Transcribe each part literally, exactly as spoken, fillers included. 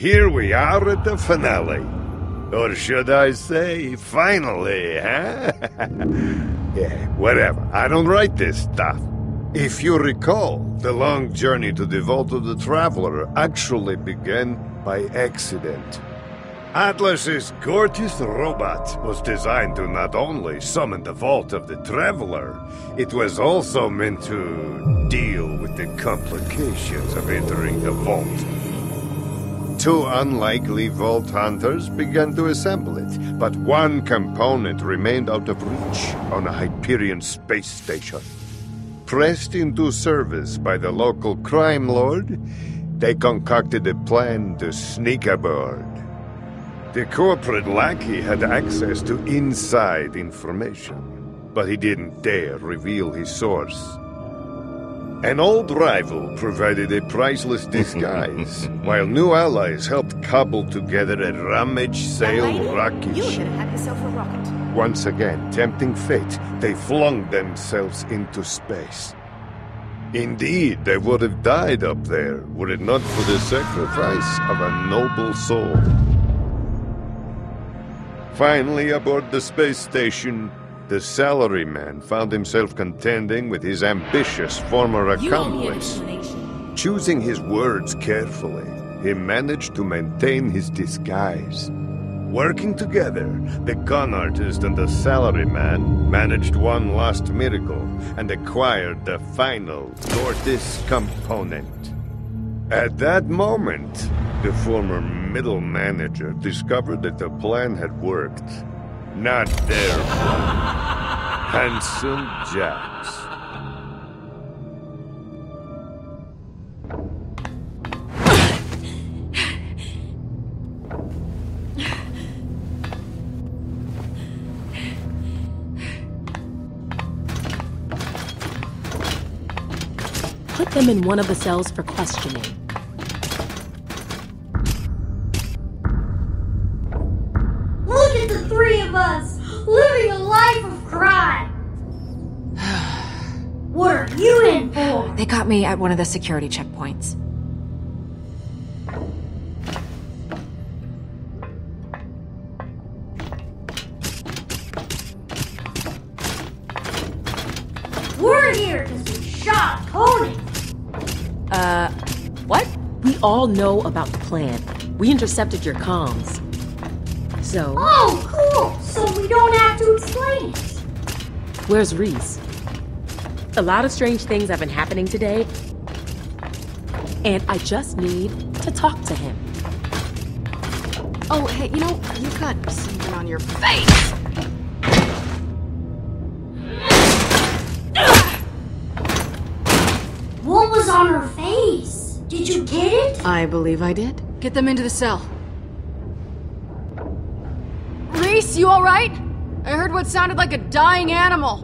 here we are at the finale. Or should I say, finally, huh? Yeah, whatever. I don't write this stuff. If you recall, the long journey to the Vault of the Traveler actually began by accident. Atlas's gorgeous robot was designed to not only summon the Vault of the Traveler, it was also meant to deal with the complications of entering the vault. Two unlikely Vault Hunters began to assemble it, but one component remained out of reach on a Hyperion space station. Pressed into service by the local crime lord, they concocted a plan to sneak aboard. The corporate lackey had access to inside information, but he didn't dare reveal his source. An old rival provided a priceless disguise, while new allies helped cobble together a rummage-sale rocket You ship. should have had yourself a rocket. Once again, tempting fate, they flung themselves into space. Indeed, they would have died up there, were it not for the sacrifice of a noble soul. Finally, aboard the space station, the salaryman found himself contending with his ambitious former accomplice. Choosing his words carefully, he managed to maintain his disguise. Working together, the con artist and the salaryman managed one last miracle and acquired the final Gortys component. At that moment, the former middle manager discovered that the plan had worked. Not their plan. Handsome Jack's. Put them in one of the cells for questioning. Look at the three of us, living a life of crime! What are you in for? They got me at one of the security checkpoints. We're here because we shot Tony! Uh, what? We all know about the plan. We intercepted your comms. So... Oh, cool! So we don't have to explain it! Where's Reese? A lot of strange things have been happening today, and I just need to talk to him. Oh, hey, you know, you've got something on your face! What was on her face? Did you get it? I believe I did. Get them into the cell. Reese, you alright? I heard what sounded like a dying animal.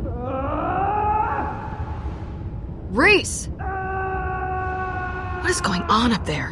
Reese! What is going on up there?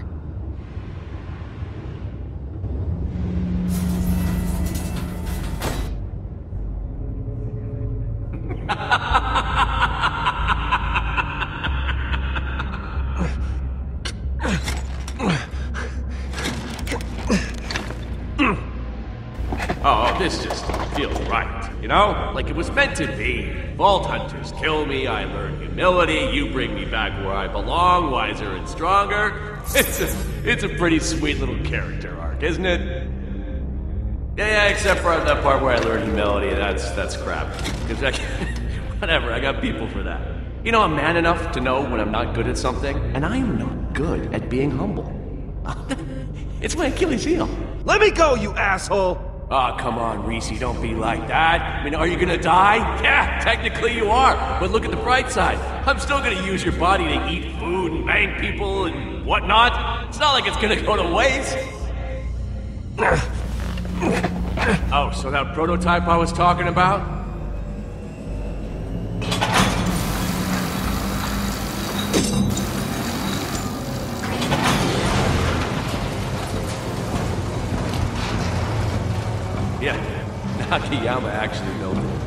Oh, this just feels right, you know? Like it was meant to be. Vault Hunters kill me, I learn humility, you bring me back where I belong, wiser and stronger. It's a, it's a pretty sweet little character arc, isn't it? Yeah, yeah, except for that part where I learn humility, that's that's crap. Because I whatever, I got people for that. You know, I'm man enough to know when I'm not good at something, and I am not good at being humble. It's my Achilles heel. Let me go, you asshole! Oh, come on, Reese, don't be like that. I mean, are you gonna die? Yeah, technically you are. But look at the bright side. I'm still gonna use your body to eat food and bang people and whatnot. It's not like it's gonna go to waste. Oh, so that prototype I was talking about? Yeah, Nakayama actually built it.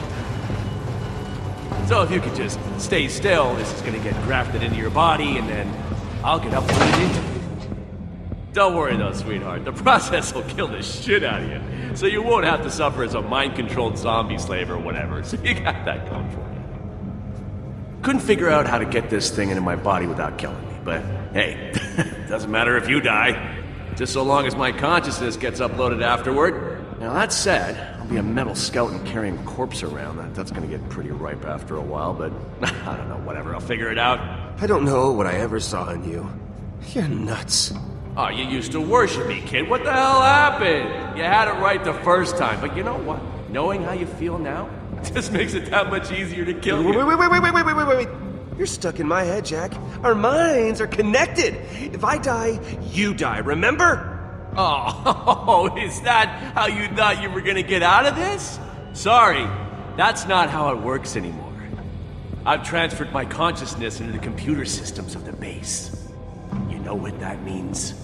So if you could just stay still, this is gonna get grafted into your body, and then I'll get up and put it into you. Don't worry though, sweetheart. The process will kill the shit out of you. So you won't have to suffer as a mind-controlled zombie slave or whatever. So you got that going for you. Couldn't figure out how to get this thing into my body without killing me, but hey, doesn't matter if you die. Just so long as my consciousness gets uploaded afterward. Now that said, I'll be a metal skeleton carrying a corpse around. That, that's gonna get pretty ripe after a while, but I don't know, whatever, I'll figure it out. I don't know what I ever saw in you. You're nuts. Oh, you used to worship me, kid. What the hell happened? You had it right the first time, but you know what? Knowing how you feel now just makes it that much easier to kill you. Wait, wait, wait, wait, wait, wait, wait, wait, wait. You're stuck in my head, Jack. Our minds are connected. If I die, you die, remember? Oh, is that how you thought you were gonna get out of this? Sorry, that's not how it works anymore. I've transferred my consciousness into the computer systems of the base. You know what that means?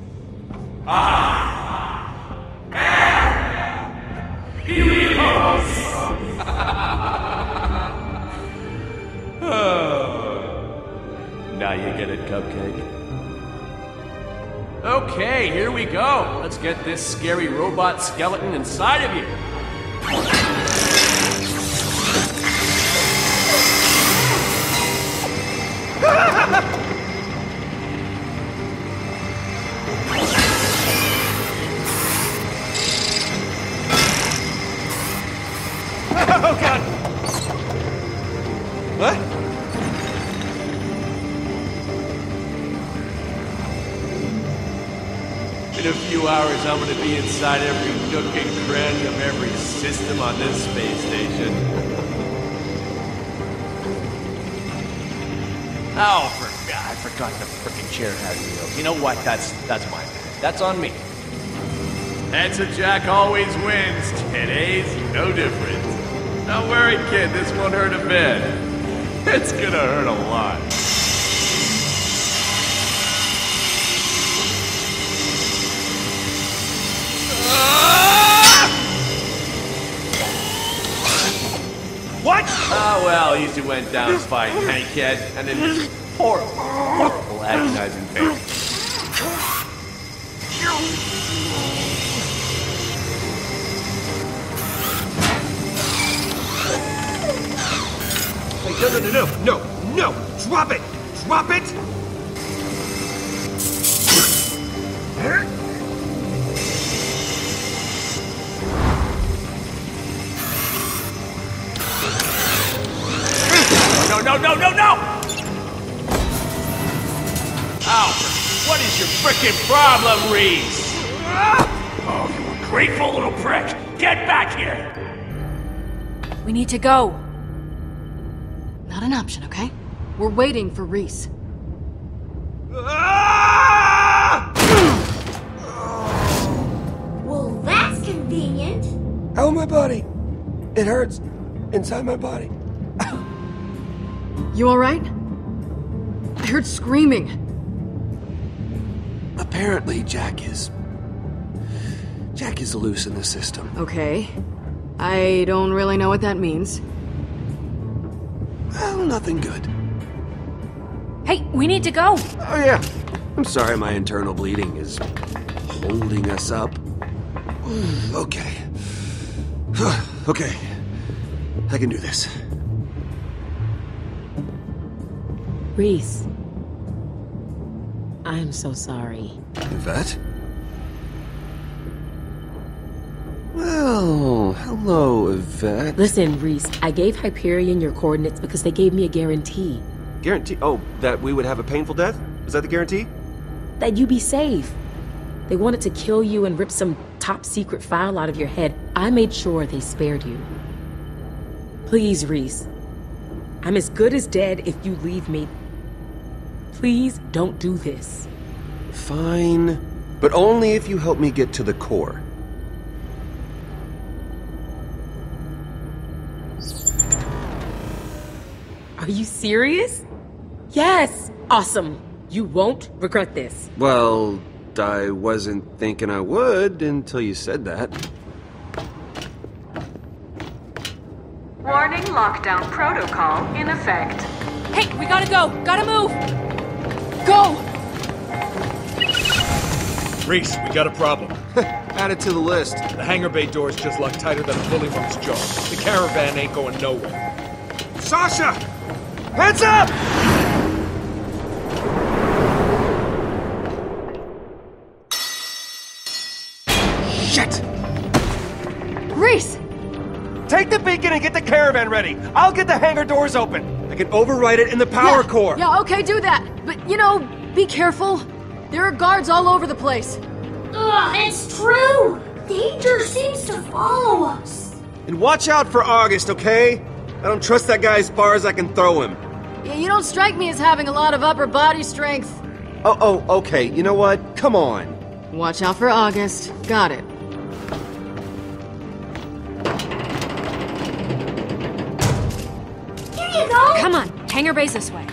Ah! Helios! Now you get it, Cupcake. Okay, here we go. Let's get this scary robot skeleton inside of you. Oh, God! What? In a few hours, I'm gonna be inside every nook and cranny of every system on this space station. Oh, for God, I forgot the frickin' chair had wheels. You know what? That's that's my bad. That's on me. Heads of Jack always wins. Today's no different. Don't worry, kid. This won't hurt a bit. It's gonna hurt a lot. What? Oh, well, at least it went down fine, hey, kid. And then horrible, horrible agonizing pain. Hey, no, no, no, no, no, no! Drop it! Drop it! No, no, no, no, no! Ow! What is your frickin' problem, Reese? Oh, you ungrateful little prick! Get back here! We need to go. Not an option, okay? We're waiting for Reese. Well, that's convenient. Ow, my body! It hurts inside my body. You alright? I heard screaming. Apparently, Jack is... Jack is loose in the system. Okay. I don't really know what that means. Well, nothing good. Hey, we need to go. Oh, yeah. I'm sorry my internal bleeding is holding us up. Okay. Okay. I can do this. Reese. I'm so sorry. Yvette? Well, hello, Yvette. Listen, Reese, I gave Hyperion your coordinates because they gave me a guarantee. Guarantee? Oh, that we would have a painful death? Is that the guarantee? That you be safe. They wanted to kill you and rip some top secret file out of your head. I made sure they spared you. Please, Reese. I'm as good as dead if you leave me. Please don't do this. Fine. But only if you help me get to the core. Are you serious? Yes! Awesome. You won't regret this. Well, I wasn't thinking I would until you said that. Warning, lockdown protocol in effect. Hey, we gotta go! Gotta move! Go! Reese, we got a problem. Add it to the list. The hangar bay door's just locked tighter than a bully monk's jaw. The caravan ain't going nowhere. Sasha! Heads up! Shit! Reese! Take the beacon and get the caravan ready. I'll get the hangar doors open. I can override it in the power yeah, core. Yeah, okay, do that. But, you know, be careful. There are guards all over the place. Ugh, it's true! Danger seems to follow us. And watch out for August, okay? I don't trust that guy as far as I can throw him. Yeah, you don't strike me as having a lot of upper body strength. Oh, oh, okay. You know what? Come on. Watch out for August. Got it. Here you go! Come on, hangar bay's this way.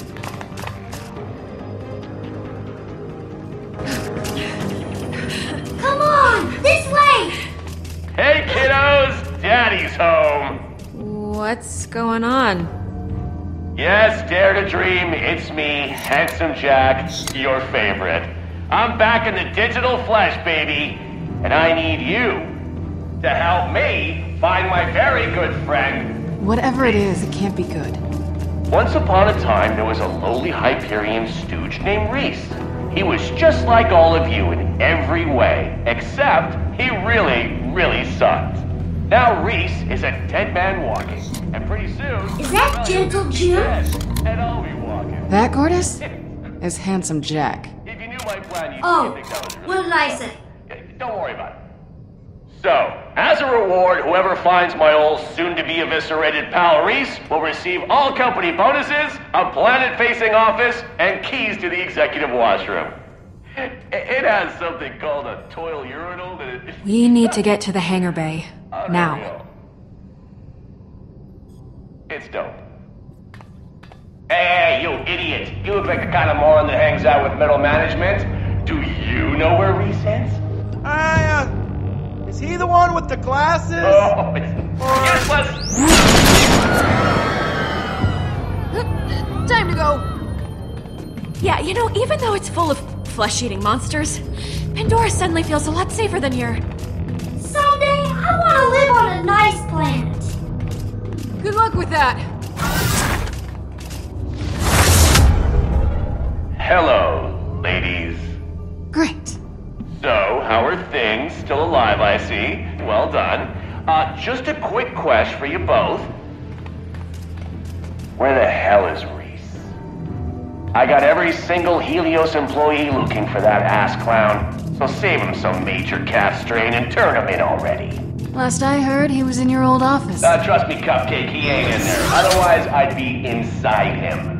Come on! This way! Hey, kiddos! Daddy's home! What's going on? Yes, dare to dream, it's me, Handsome Jack, your favorite. I'm back in the digital flesh, baby, and I need you to help me find my very good friend. Whatever it is, it can't be good. Once upon a time, there was a lowly Hyperion stooge named Reese. He was just like all of you in every way, except he really, really sucked. Now Reese is a dead man walking, and pretty soon... Is that well, Gentle he'll be Jim? dead, and I'll be walking. That, Gortys, is Handsome Jack. If you knew my plan, you'd Oh, think that was really what did I say? Don't worry about it. So, as a reward, whoever finds my old soon-to-be eviscerated pal Reese will receive all company bonuses, a planet-facing office, and keys to the executive washroom. It has something called a toil urinal that it... We need to get to the hangar bay. Now. Unreal. It's dope. Hey, you idiot! You look like the kind of moron that hangs out with middle management. Do you know where Reese is? I, uh... Is he the one with the glasses? Oh, it's... Yes, let's... Time to go. Yeah, you know, even though it's full of flesh-eating monsters, Pandora suddenly feels a lot safer than here. Someday, I want to live on a nice planet. Good luck with that. Hello, ladies. Great. So, how are things? Still alive, I see. Well done. Uh, just a quick question for you both. Where the hell is Reese? I got every single Helios employee looking for that ass clown. So save him some major calf strain and turn him in already. Last I heard, he was in your old office. Uh, trust me, Cupcake, he ain't in there. Otherwise, I'd be inside him.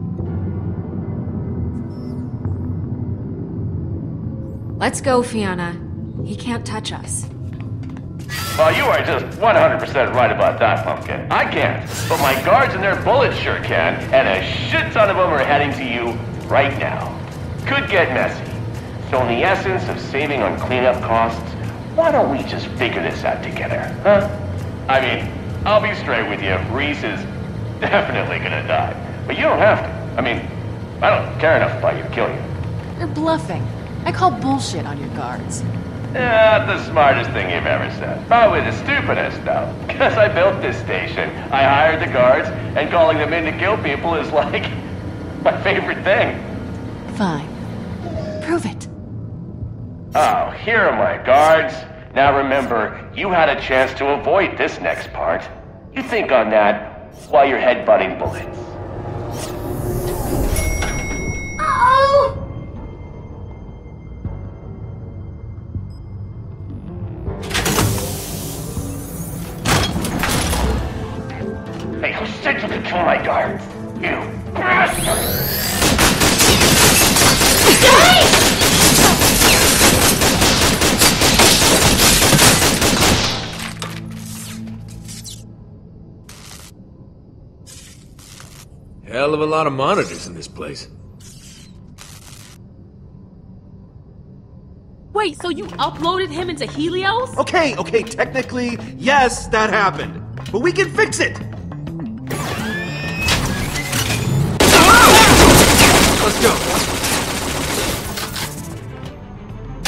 Let's go, Fiona. He can't touch us. Well, you are just one hundred percent right about that, Pumpkin. I can't, but my guards and their bullets sure can, and a shit ton of them are heading to you right now. Could get messy. So in the essence of saving on cleanup costs, why don't we just figure this out together, huh? I mean, I'll be straight with you. Reese is definitely gonna die. But you don't have to. I mean, I don't care enough about you to kill you. You're bluffing. I call bullshit on your guards. Not the smartest thing you've ever said. Probably the stupidest, though. Because I built this station. I hired the guards, and calling them in to kill people is like my favorite thing. Fine. Prove it. Oh, here are my guards. Now remember, you had a chance to avoid this next part. You think on that while you're headbutting bullets. Uh-oh! Hey, who said you could kill my guards? You bastard! Hell of a lot of monitors in this place. Wait, so you uploaded him into Helios? Okay, okay, technically, yes, that happened. But we can fix it! Let's go.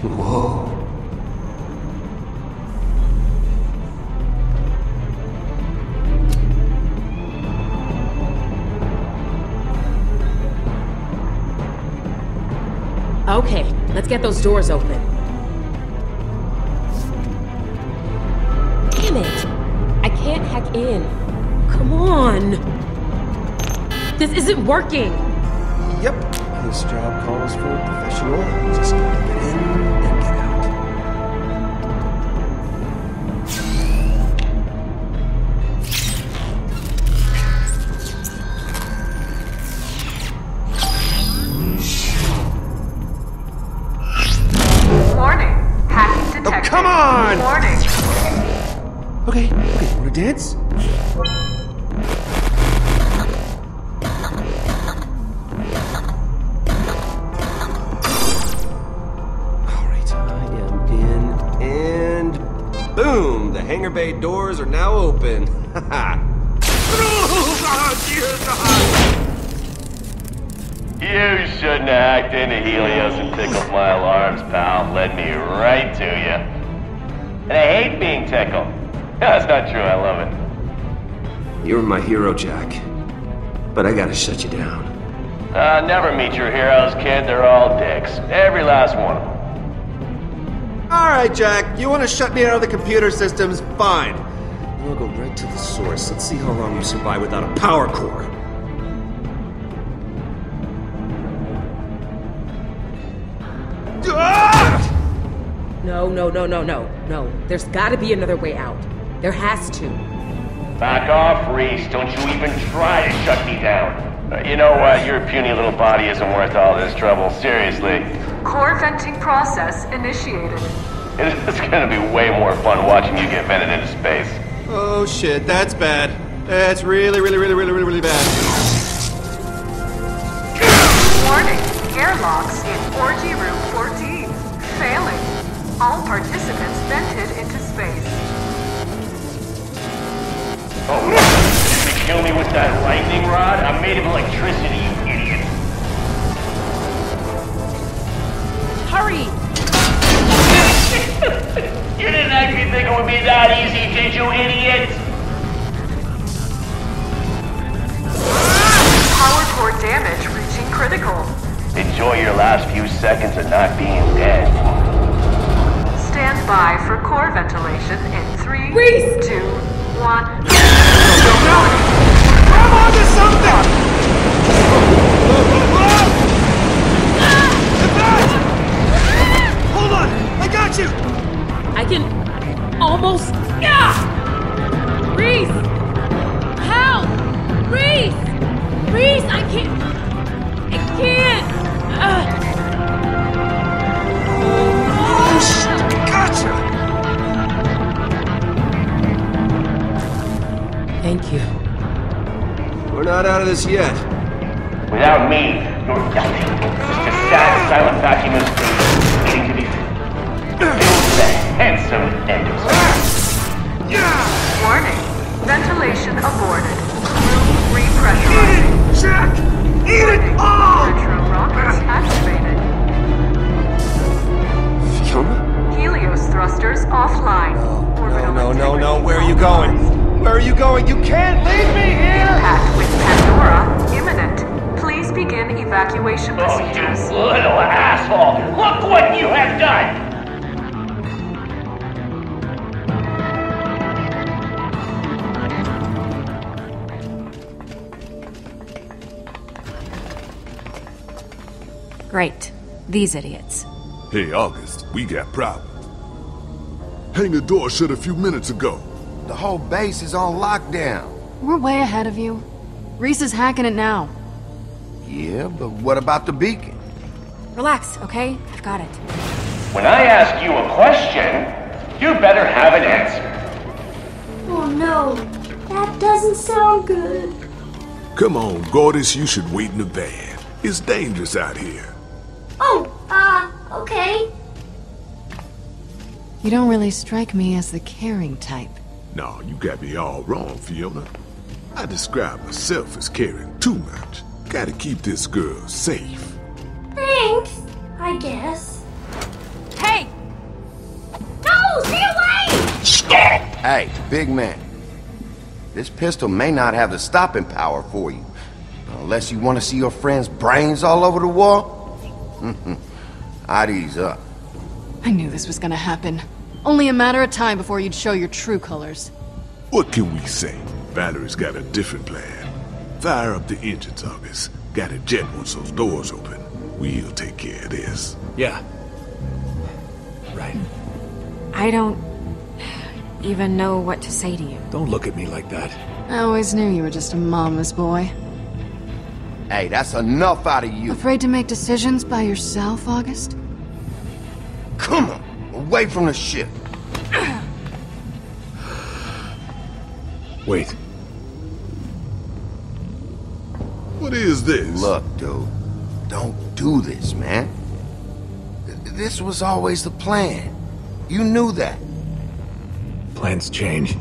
Whoa. Okay, let's get those doors open. Damn it! I can't hack in. Come on! This isn't working! Yep. This job calls for a professional. Just gotta get in and get out. Warning. Hacking detected. Oh, come on! Warning. Okay, okay, wanna dance? Alright, I am in, and boom! The hangar bay doors are now open. Haha. You shouldn't have hacked into Helios and tickled my alarms, pal. Led me right to you. And I hate being tickled. That's not true, I love it. You're my hero, Jack. But I gotta shut you down. Uh, never meet your heroes, kid. They're all dicks. Every last one of them. Alright, Jack. You wanna shut me out of the computer systems? Fine. We'll go right to the source. Let's see how long you survive without a power core. No, no, no, no, no, no. There's gotta be another way out. There has to. Back off, Reese. Don't you even try to shut me down. Uh, you know what? Your puny little body isn't worth all this trouble. Seriously. Core venting process initiated. It's gonna be way more fun watching you get vented into space. Oh shit, that's bad. That's really, really, really, really, really, really bad. Warning. Airlocks in Orgy Room fourteen. Failing. All participants vented into space. Oh, did you kill me with that lightning rod? I'm made of electricity, you idiot. Hurry! You didn't actually think it would be that easy, did you, idiot? Power core damage reaching critical. Enjoy your last few seconds of not being dead. Stand by for core ventilation in three, Reese! two, one. Grab onto something! Hold on! I got you! I can almost. Yeah! Reese! Help! Reese! Reese, I can't. I can't! Uh. Oh, shit! Gotcha! Thank you. We're not out of this yet. Without me, you're nothing. Just a sad, silent vacuum of space waiting to be filled with the handsome endos. Warning. Ventilation aborted. Room repressurizing. Jack! Eat it all! Retro rockets activated. Fiona? Helios thrusters offline. No, no, no, no. Where are you going? Where are you going? You can't leave me here! Impact with Pandora imminent. Please begin evacuation Oh, you procedures. little asshole! Look what you have done! Great. These idiots. Hey, August, we got problems. Hangar door shut a few minutes ago. The whole base is on lockdown. We're way ahead of you. Reese is hacking it now. Yeah, but what about the beacon? Relax, okay? I've got it. When I ask you a question, you better have an answer. Oh no, that doesn't sound good. Come on, Gordis, you should wait in the van. It's dangerous out here. Oh, uh, okay. You don't really strike me as the caring type. No, you got me all wrong, Fiona. I describe myself as caring too much. Gotta keep this girl safe. Thanks, I guess. Hey! Stop! Hey, big man. This pistol may not have the stopping power for you. Unless you want to see your friend's brains all over the wall? I'd ease up. I knew this was gonna happen. Only a matter of time before you'd show your true colors. What can we say? Valerie's got a different plan. Fire up the engines, August. Gotta jet once those doors open. We'll take care of this. Yeah. Right. I don't even know what to say to you. Don't look at me like that. I always knew you were just a mama's boy. Hey, that's enough out of you. Afraid to make decisions by yourself, August? Come on, away from the ship. Wait. What is this? Look, dude, don't do this, man. This was always the plan. You knew that. Plans change.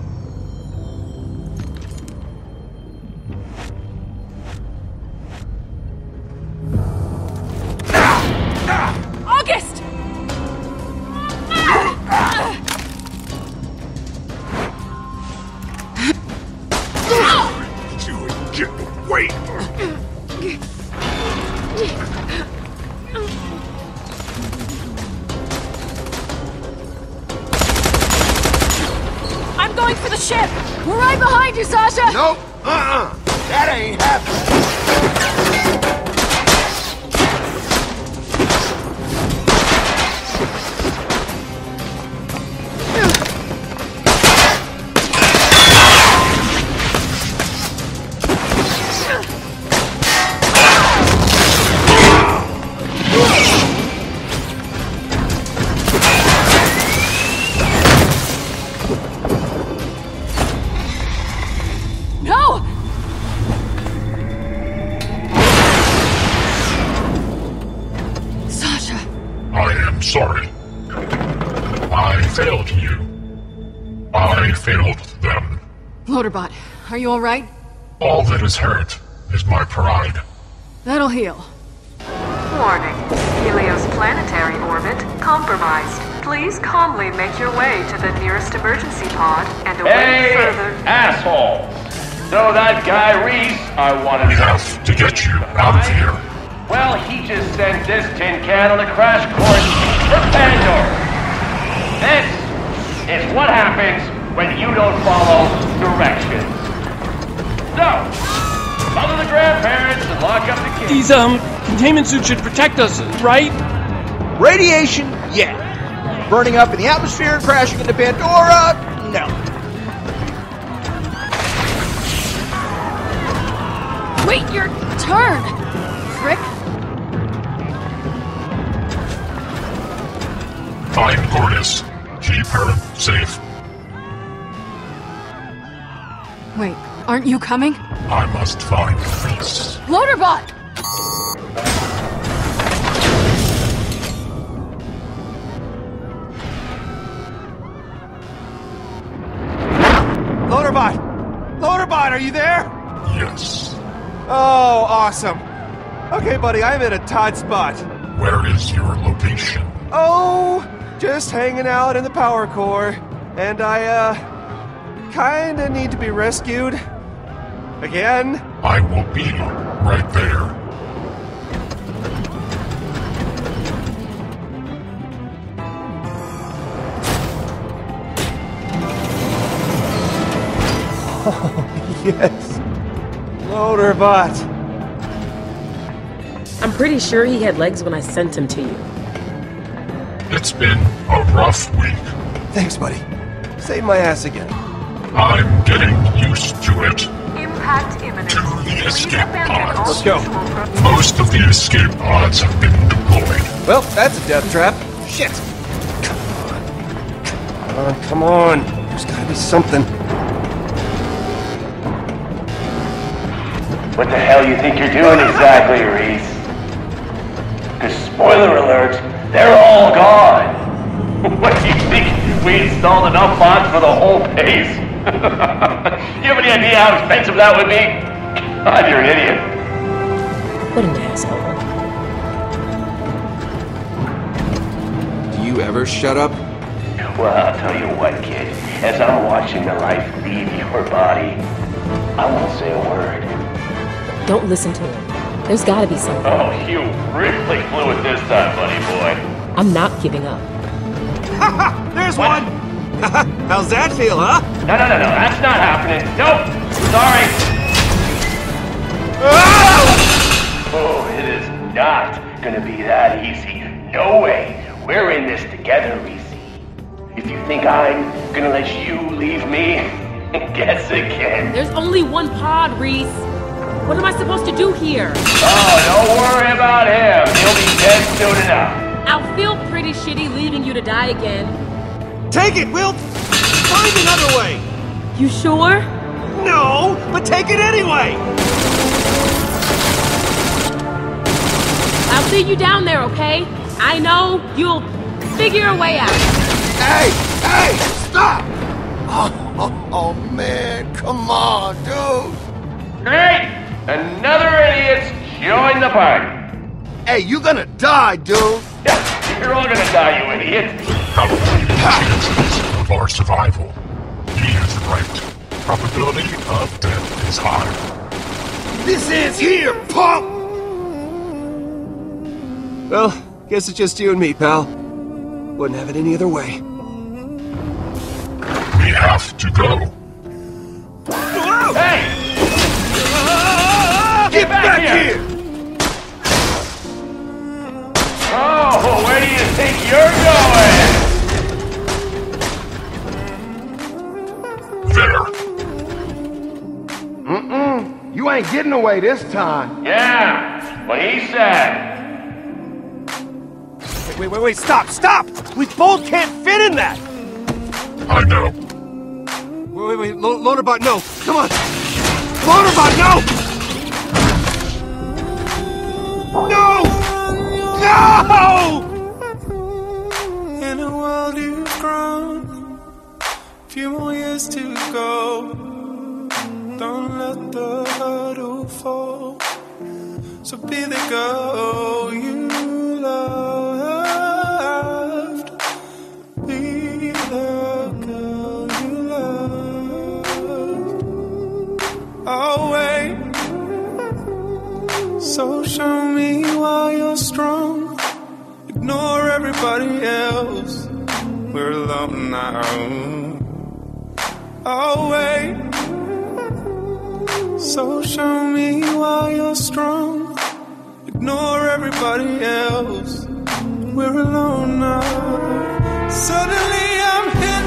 August! Get away! I'm going for the ship! We're right behind you, Sasha! Nope, uh-uh. That ain't happening. No! Sasha! I am sorry. I failed you. I failed them. Loaderbot, are you alright? All that is hurt is my pride. That'll heal. Warning. Helios planetary orbit compromised. Please calmly make your way to the nearest emergency pod and await Hey, further... asshole! So that guy Reese, I wanted We have to get you out of here. Well, he just sent this tin can on a crash course for Pandora. This is what happens when you don't follow directions. So, follow the grandparents and lock up the kids. These, um, containment suits should protect us, right? Radiation, yeah. Burning up in the atmosphere and crashing into Pandora, no. Wait your turn! Frick! Find Gortys. Keep her safe. Wait, aren't you coming? I must find Reese. Loaderbot! Loaderbot! Loaderbot, are you there? Yes. Oh, awesome. Okay, buddy, I'm at a tight spot. Where is your location? Oh, just hanging out in the power core. And I, uh, kinda need to be rescued. Again? I will be right there. Oh, yes. Loaderbot. I'm pretty sure he had legs when I sent him to you. It's been a rough week. Thanks, buddy. Save my ass again. I'm getting used to it. Impact imminent. To the escape pods. Let's go. Most of the escape pods have been deployed. Well, that's a death trap. Shit. Come on, come on. There's gotta be something. What the hell you think you're doing exactly, Reese? Because spoiler alert, they're all gone. What do you think? We installed enough bots for the whole base? You have any idea how expensive that would be? God, you're an idiot. What an asshole. Do you ever shut up? Well, I'll tell you what, kid. As I'm watching the life leave your body, I won't say a word. Don't listen to him. There's gotta be something. Oh, you really blew it this time, buddy boy. I'm not giving up. There's what? one! How's that feel, huh? No, no, no, no, that's not happening. Nope, sorry. Oh, it is not gonna be that easy. No way. We're in this together, Reese. If you think I'm gonna let you leave me, guess again. There's only one pod, Reese. What am I supposed to do here? Oh, don't worry about him. He'll be dead soon enough. I'll feel pretty shitty leaving you to die again. Take it, Wilt! Find another way! You sure? No, but take it anyway! I'll see you down there, okay? I know you'll figure a way out. Hey! Hey! Stop! Oh, oh, oh man, come on, dude! Great! Another idiot's joined the party. Hey, you gonna die, dude! Yeah, you're all gonna die, you idiot. Probably the chances of our survival. He is right. Probability of death is high. This ends here, punk! Well, guess it's just you and me, pal. Wouldn't have it any other way. We have to go. Hey! Get back, back here! here! Oh, where do you think you're going? There. Mm-mm. You ain't getting away this time. Yeah, what he said. Wait, wait, wait, stop, stop! We both can't fit in that! I know. Wait, wait, wait, Lo Loaderbot, no! Come on! Loaderbot, no! No! No! In a world you've grown, few more years to go. Don't let the hurdle fall. So be the girl you loved. Be the girl you loved. I'll wait. So show me why you're strong. Ignore everybody else. We're alone now. I'll wait. So show me why you're strong. Ignore everybody else. We're alone now. Suddenly I'm hit.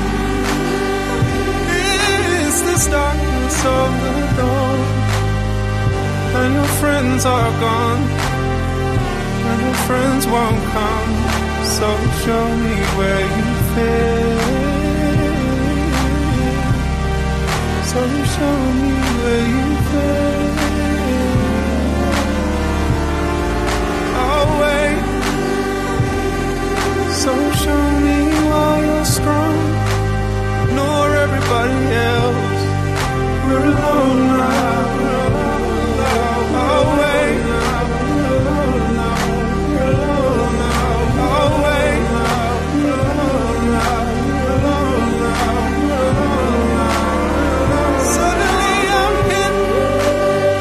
It's this darkness of the dawn. And your friends are gone. And your friends won't come. So show me where you fit. So show me where you fit. I'll wait. So show me why you're strong. Ignore everybody else. We're alone now. I'll wait. I'll wait. Suddenly I'm hit.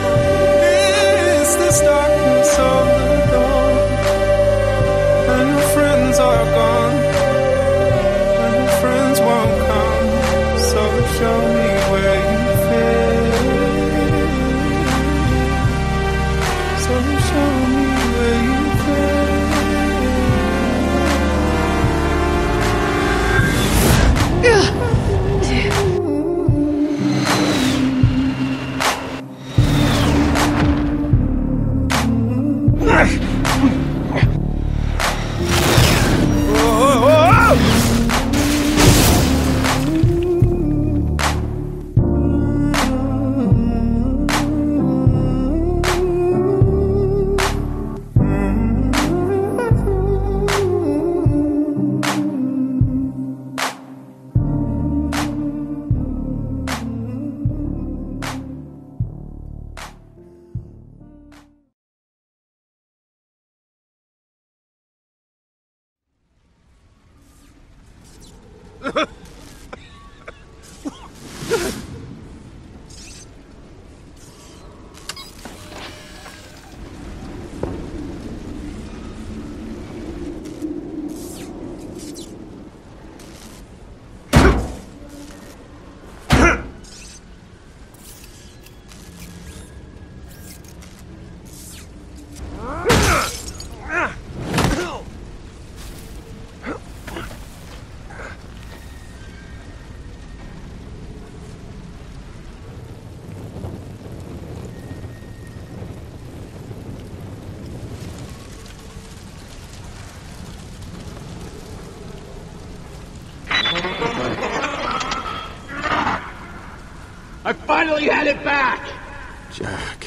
I finally had it back! Jack.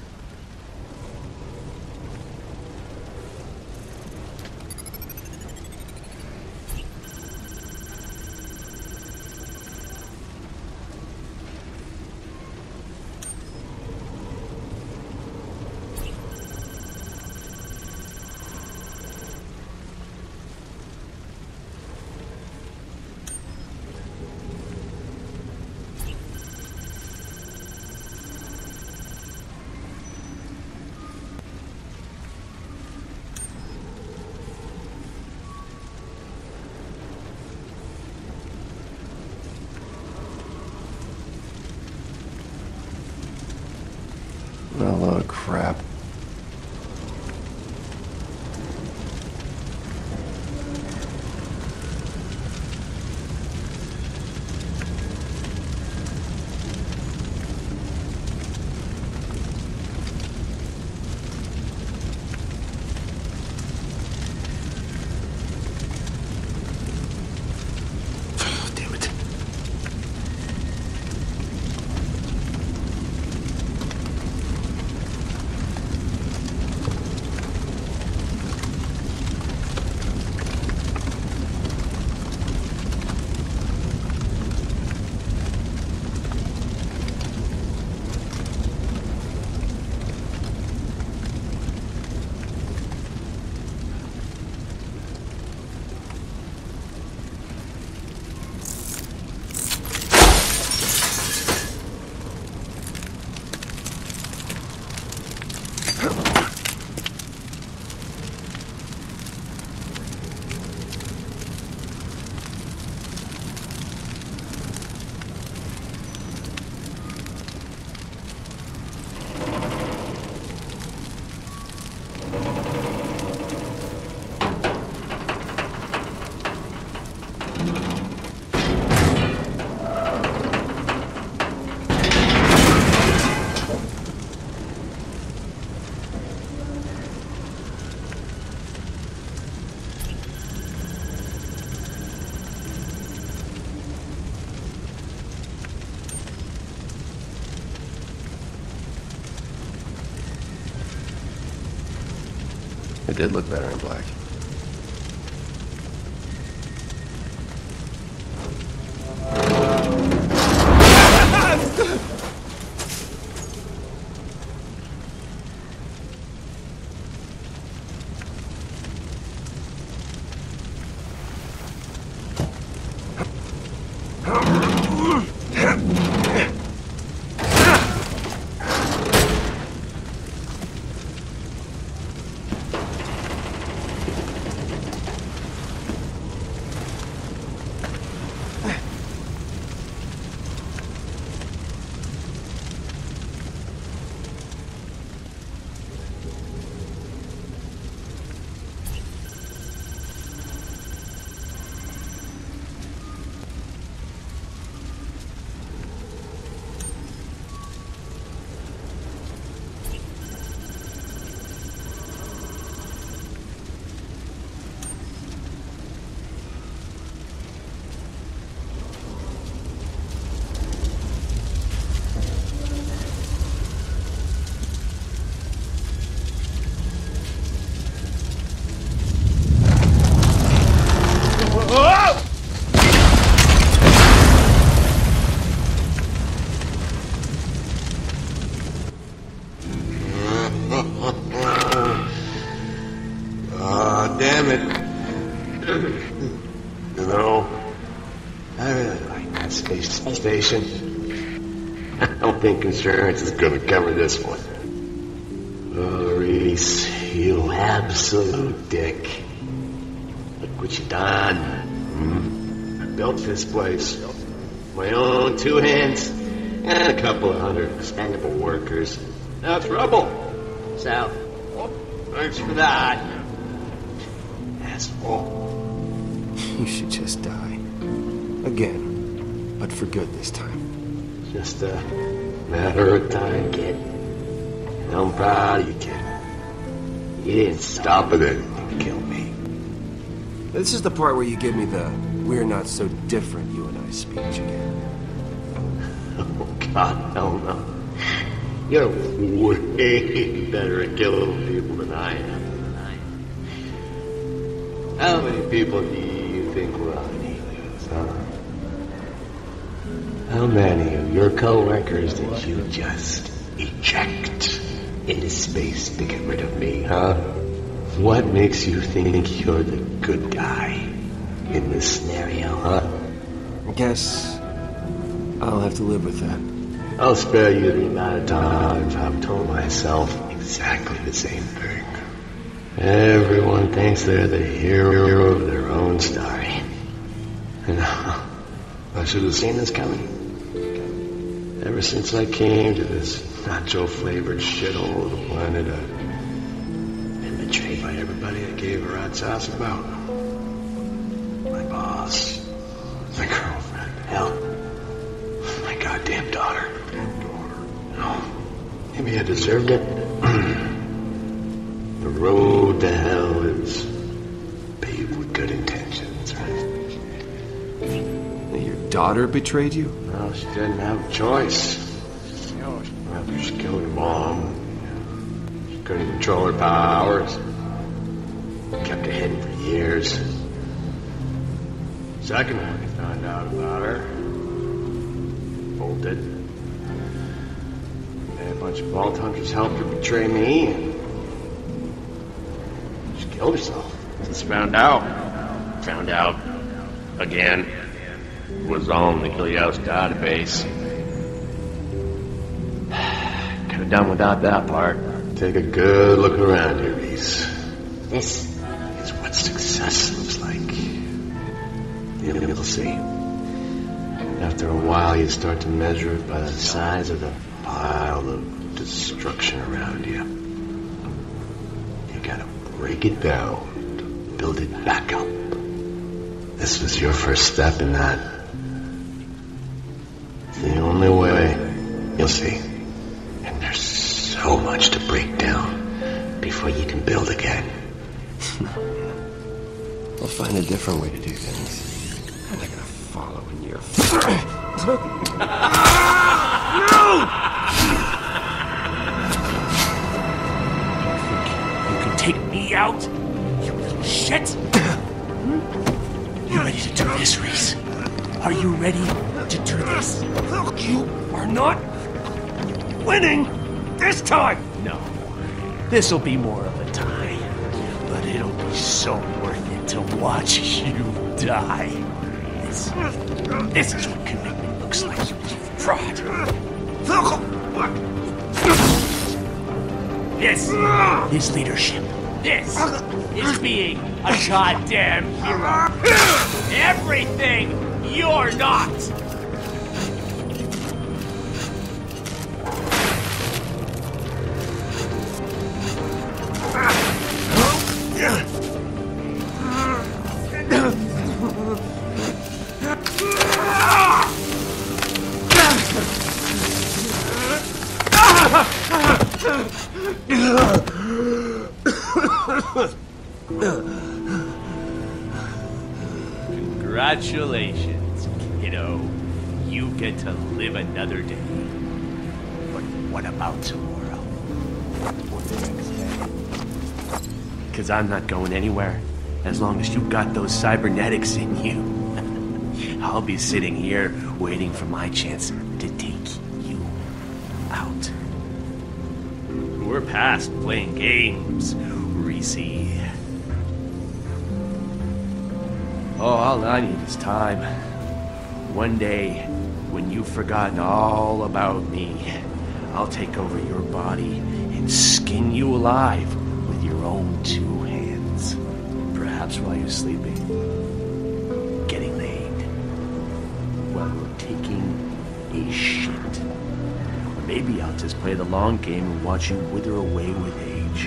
What a load of crap. It did look better in black. Ah, damn it. You know, space station. I don't think insurance is gonna cover this one. Oh, Reese, you absolute dick. Look what you done. Hmm? I built this place. My own two hands and a couple of hundred expendable workers. Now it's rubble. So, thanks for that. Asshole. You should just die. Again. But for good this time. Just a matter of time, kid. And I'm proud of you, kid. You didn't stop at anything to kill me. This is the part where you give me the we're not so different you and I speech again. Oh, God, hell no. You're way better at killing people than I am. How many people do you think were on Helios, huh? How many of your co-workers did you just eject into space to get rid of me, huh? What makes you think you're the good guy in this scenario, huh? I guess I'll have to live with that. I'll spare you the amount of times I've told myself exactly the same thing. Everyone thinks they're the hero of their own story. And I should have seen this coming. Ever since I came to this nacho-flavored shithole of a planet, I've been betrayed by everybody I gave a rat's ass about. My boss, my girlfriend, hell, my goddamn daughter. No, maybe I deserved it. The road to hell is paved with good intentions, right? Your daughter betrayed you? Well, she didn't have a choice. After she killed her mom, she couldn't control her powers. Kept her hidden for years. Second one I found out about her, bolted. And a bunch of vault hunters helped her betray me, and she killed herself. Just found out. Found out again. Was on the Helios database. Could have done without that part. Take a good look around here, Reese. This is what success looks like. You'll see. After a while, you start to measure it by the size of the pile of destruction around you. You gotta break it down to build it back up. This was your first step in that. It's the only way. You'll see. And there's so much to break down before you can build again. We'll find a different way to do things. I'm not gonna follow in your... No! You can take me out, you little shit? You ready to do this, Reese? Are you ready to do this? You are not winning this time! No. This'll be more of a tie. But it'll be so worth it to watch you die. This, this is what commitment looks like, you fraud. This is leadership. This is being a goddamn hero. Everything you're not. Congratulations, kiddo. You get to live another day. But what about tomorrow? Or the next day? Because I'm not going anywhere as long as you've got those cybernetics in you. I'll be sitting here waiting for my chance to take you out. We're past playing games, Reese. Oh, all I need is time. One day, when you've forgotten all about me, I'll take over your body and skin you alive with your own two hands. Perhaps while you're sleeping, getting laid, while you're taking a shit. Or maybe I'll just play the long game and watch you wither away with age.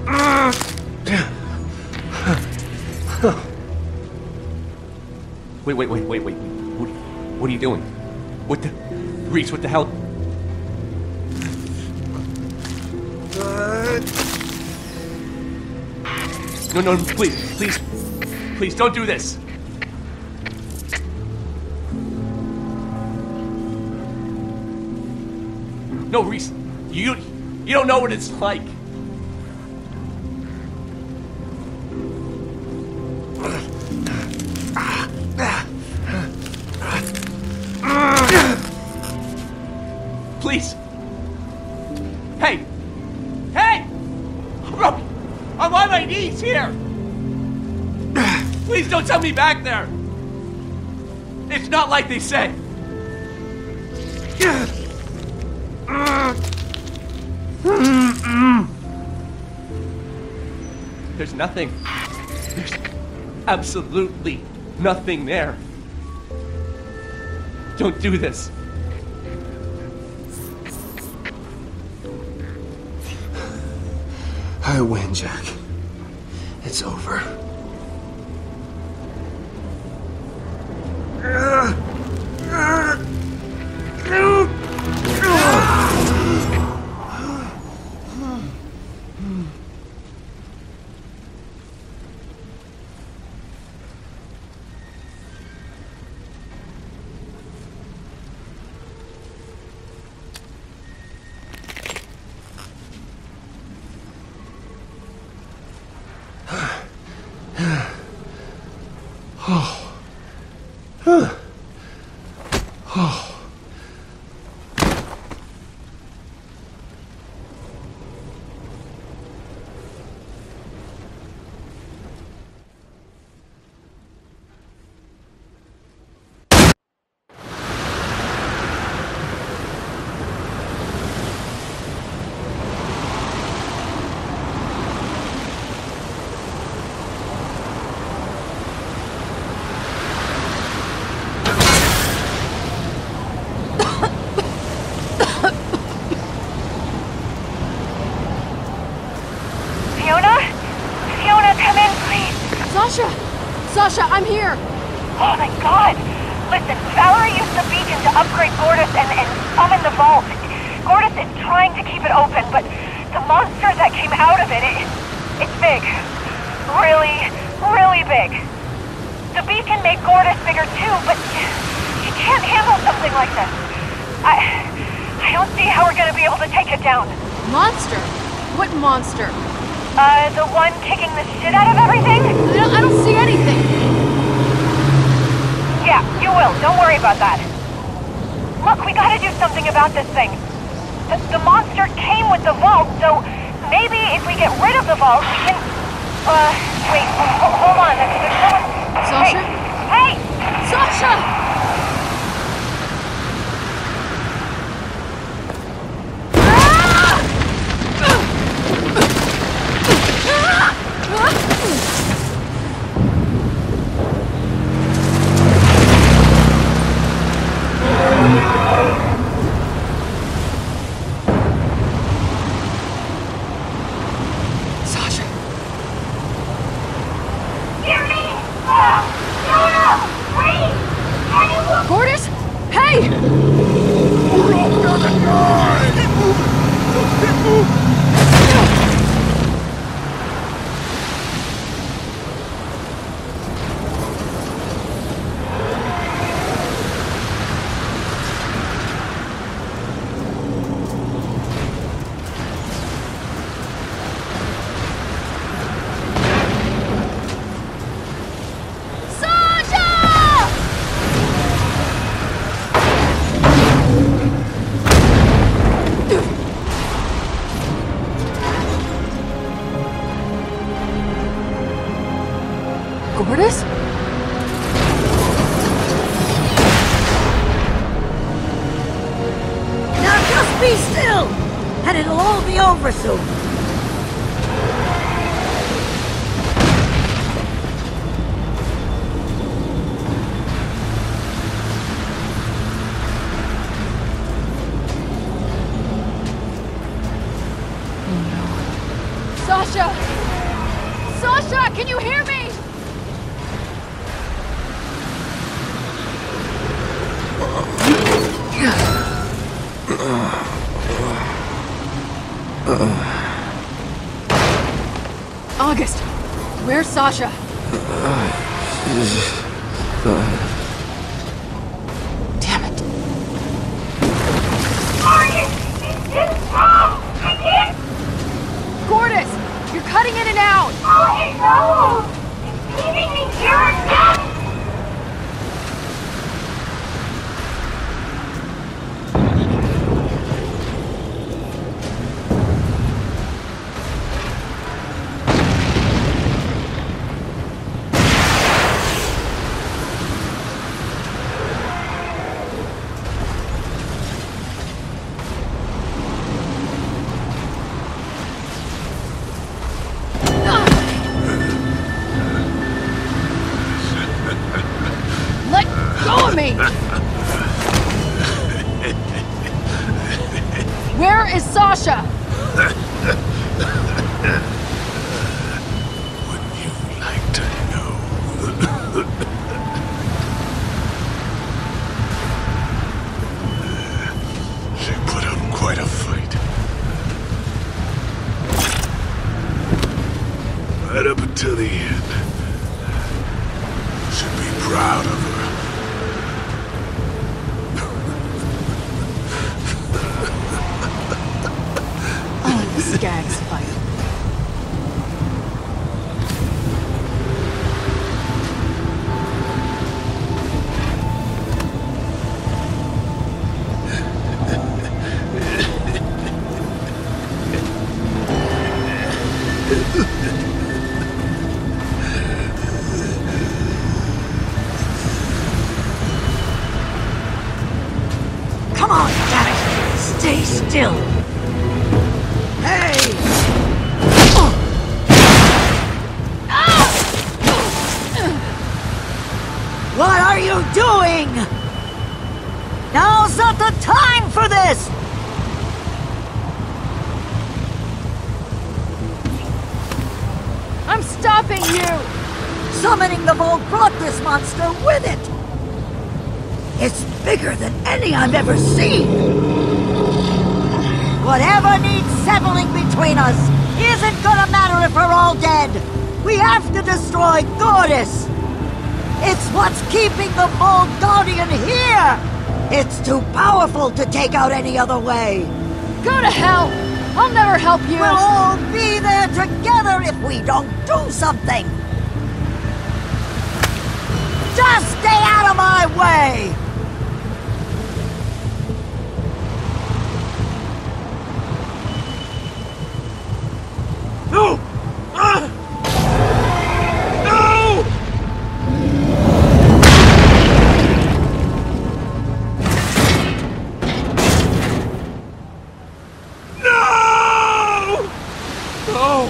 Wait, wait, wait, wait, wait. What, what are you doing? What the... Reese, what the hell? No, no, please, please, please don't do this. No, Reese, you, you don't know what it's like. Please. Hey. Hey! I'm, I'm on my knees here. Please don't tell me back there. It's not like they say. There's nothing. There's absolutely nothing there. Don't do this. I win, Jack. It's over. Sasha! Sasha, I'm here! Oh my god! Listen, Valerie used the beacon to upgrade Gortys and, and summon the vault. Gortys is trying to keep it open, but the monster that came out of it, it it's big. Really, really big. The beacon made Gortys bigger too, but he can't handle something like this. I... I don't see how we're gonna be able to take it down. Monster? What monster? Uh, the one kicking the shit out of everything? I don't, I don't see anything. Yeah, you will. Don't worry about that. Look, we gotta do something about this thing. The, the monster came with the vault, so maybe if we get rid of the vault, we can... Uh, wait, hold, hold on. There's, there's someone... Sasha? Hey! Hey! Sasha! Gortys? Be still! And it'll all be over soon. Sasha! Sasha, can you hear me? August, where's Sasha? Damn it. Gordis, you're cutting in and out. Oh, no! It's keeping me here again! Where is Sasha? Wouldn't you like to know? She put up quite a fight. Right up until the end. Should be proud of her. Skaggs fight. Come on, damn it! Stay still! Hey! What are you doing? Now's not the time for this! I'm stopping you! Summoning the Vault brought this monster with it! It's bigger than any I've ever seen! Whatever needs settling between us isn't gonna matter if we're all dead! We have to destroy Gordis! It's what's keeping the Vault Guardian here! It's too powerful to take out any other way! Go to hell! I'll never help you! We'll all be there together if we don't do something! Just stay out of my way! No! Ah! No! No! No!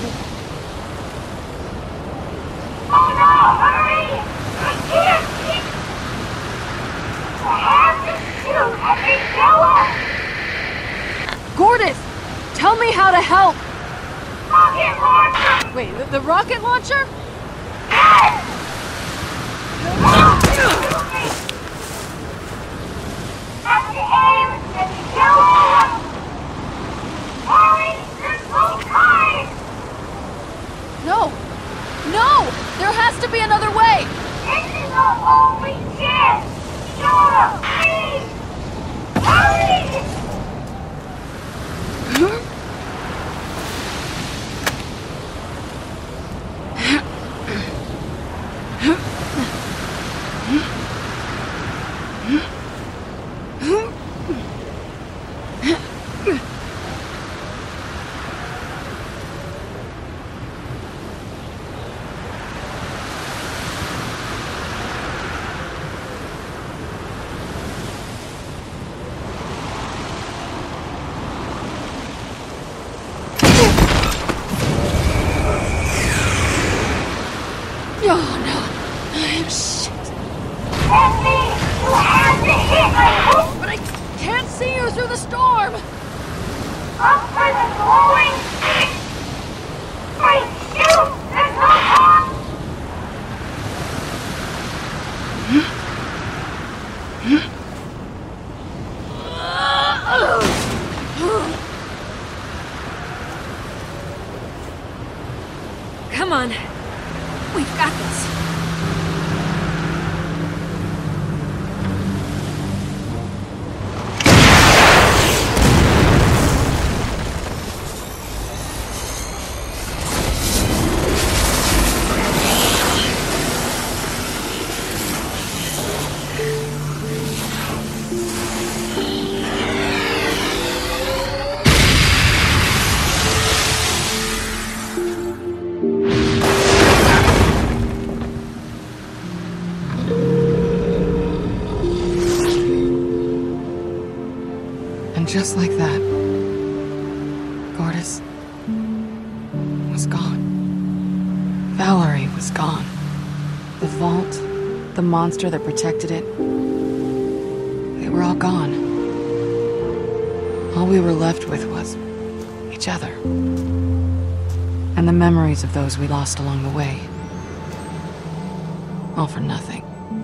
Oh no, hurry! I can't keep... I have to shoot at the killer! Gordis, tell me how to help! Rocket launcher! Wait, the, the rocket launcher? Yes! Have to aim and kill him! Hurry! There's no time! No! No! There has to be another way! This is our only chance! Shoot him! Please! Hurry! Oh no. Shit. Andy, you have to hit my... But I can't see you through the storm. Up for the glowing stick! Wait, shoot! There's no harm! Come on. We've got this. Just like that, Gortys was gone. Valerie was gone. The vault, the monster that protected it, they were all gone. All we were left with was each other. And the memories of those we lost along the way. All for nothing.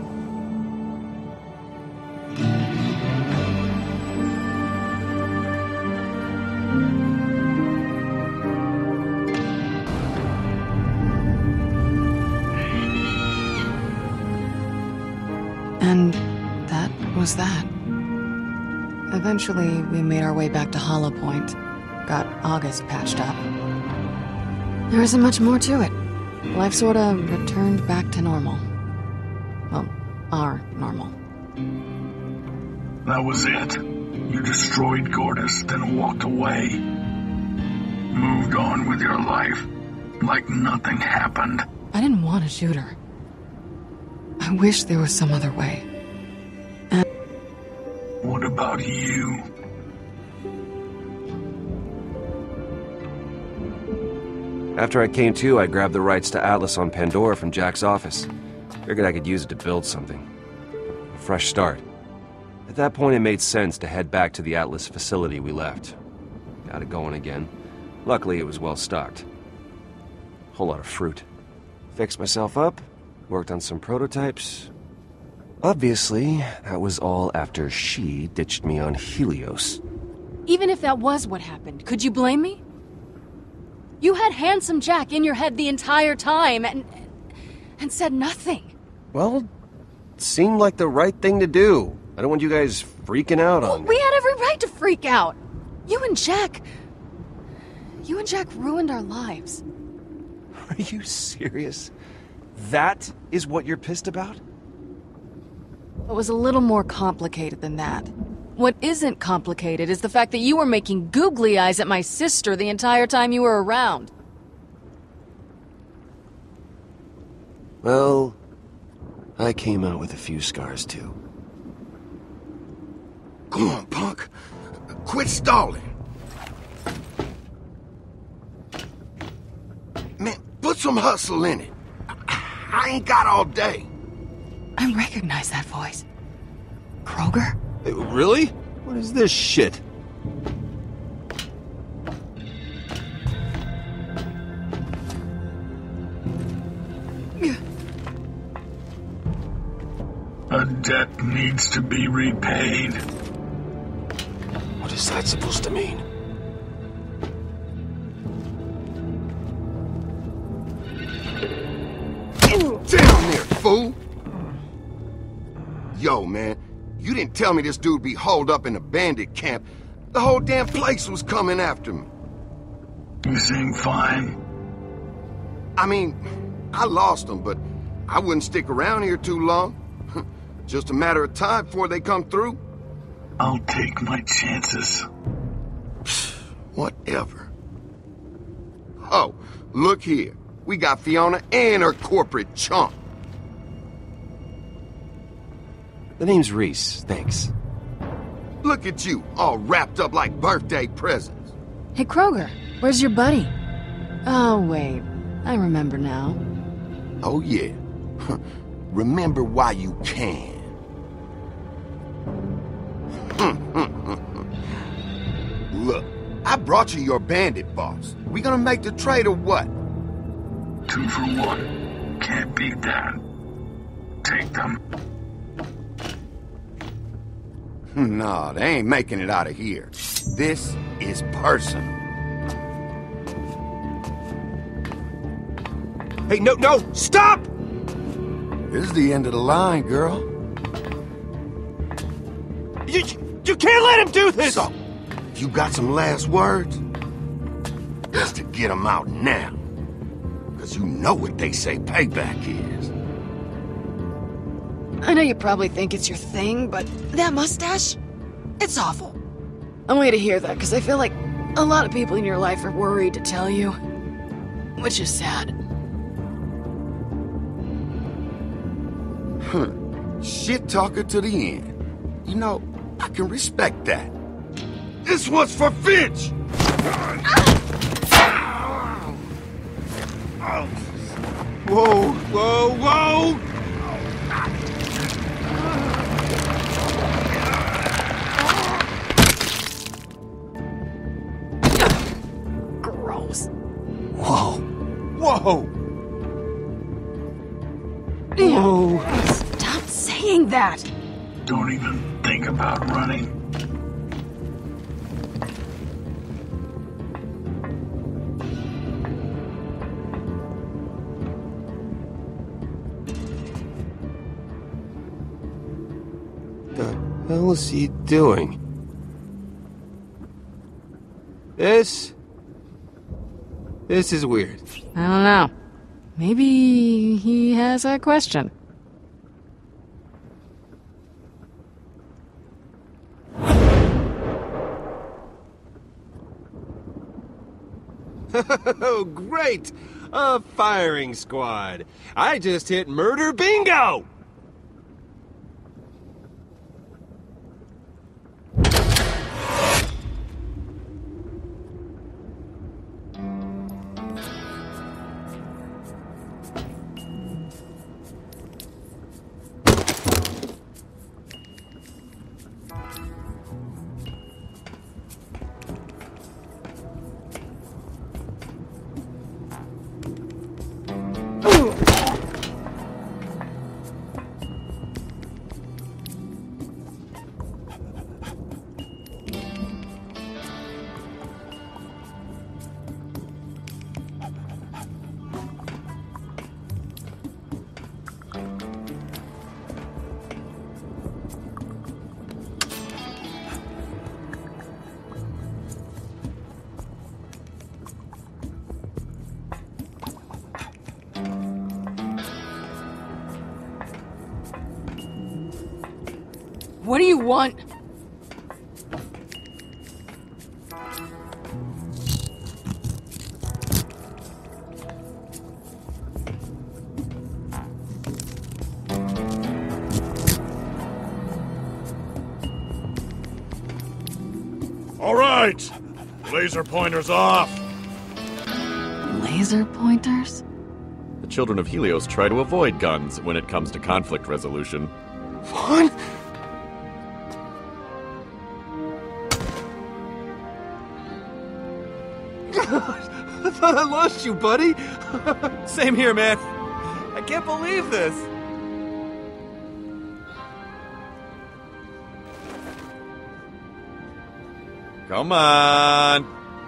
And that was that. Eventually, we made our way back to Hollow Point, got August patched up. There isn't much more to it. Life sorta returned back to normal. Well, our normal. That was it. You destroyed Gortys, then walked away. Moved on with your life, like nothing happened. I didn't want to shoot her. I wish there was some other way. And what about you? After I came to, I grabbed the rights to Atlas on Pandora from Jack's office. Figured I could use it to build something. A fresh start. At that point, it made sense to head back to the Atlas facility we left. Got it going again. Luckily, it was well stocked. Whole lot of fruit. Fixed myself up. Worked on some prototypes. Obviously, that was all after she ditched me on Helios. Even if that was what happened, could you blame me? You had Handsome Jack in your head the entire time and... and said nothing. Well, it seemed like the right thing to do. I don't want you guys freaking out on me. We had every right to freak out. You and Jack... You and Jack ruined our lives. Are you serious? That is what you're pissed about? It was a little more complicated than that. What isn't complicated is the fact that you were making googly eyes at my sister the entire time you were around. Well, I came out with a few scars too. Come on, punk. Quit stalling. Man, put some hustle in it. I ain't got all day. I recognize that voice. Kroger? Really? What is this shit? A debt needs to be repaid. What is that supposed to mean? Down there, fool! Yo, man, you didn't tell me this dude be holed up in a bandit camp. The whole damn place was coming after me. You seem fine. I mean, I lost them, but I wouldn't stick around here too long. Just a matter of time before they come through. I'll take my chances. Whatever. Oh, look here. We got Fiona and her corporate chump. The name's Reese, thanks. Look at you, all wrapped up like birthday presents. Hey, Kroger, where's your buddy? Oh, wait. I remember now. Oh, yeah. Remember why you can. Look, I brought you your bandit boss. We gonna make the trade or what? Two for one. Can't beat that. Take them. No, they ain't making it out of here. This is personal. Hey, no, no, stop! This is the end of the line, girl. You, you can't let him do this! So, you got some last words? Just to get them out now. Because you know what they say payback is. I know you probably think it's your thing, but that mustache? It's awful. I want you to hear that, because I feel like a lot of people in your life are worried to tell you. Which is sad. Huh. Shit talker to the end. You know, I can respect that. This one's for Finch! Whoa, whoa, whoa! Gross. Whoa. Whoa! Whoa! Stop saying that! Don't even think about running. What the hell is he doing? This... This is weird. I don't know. Maybe he has a question. Oh, great! A firing squad. I just hit murder bingo! What do you want? All right! Laser pointers off! Laser pointers? The children of Helios try to avoid guns when it comes to conflict resolution. Vaughn? I thought I lost you, buddy. Same here, man. I can't believe this. Come on!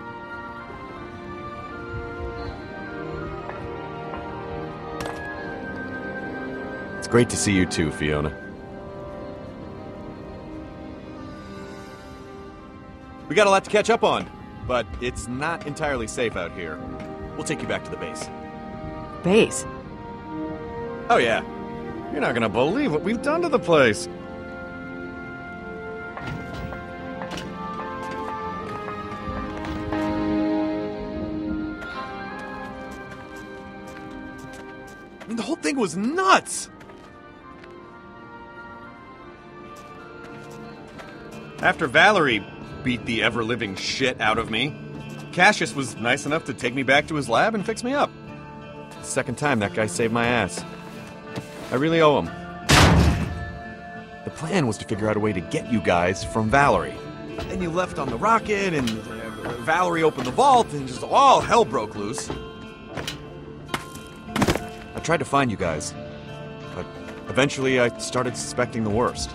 It's great to see you too, Fiona. We got a lot to catch up on, but it's not entirely safe out here. We'll take you back to the base. Base? Oh yeah. You're not gonna believe what we've done to the place. I mean, the whole thing was nuts! After Valerie beat the ever-living shit out of me, Cassius was nice enough to take me back to his lab and fix me up. the second time that guy saved my ass. I really owe him. The plan was to figure out a way to get you guys from Valerie. Then you left on the rocket, and uh, Valerie opened the vault, and just all hell broke loose. I tried to find you guys, but eventually I started suspecting the worst.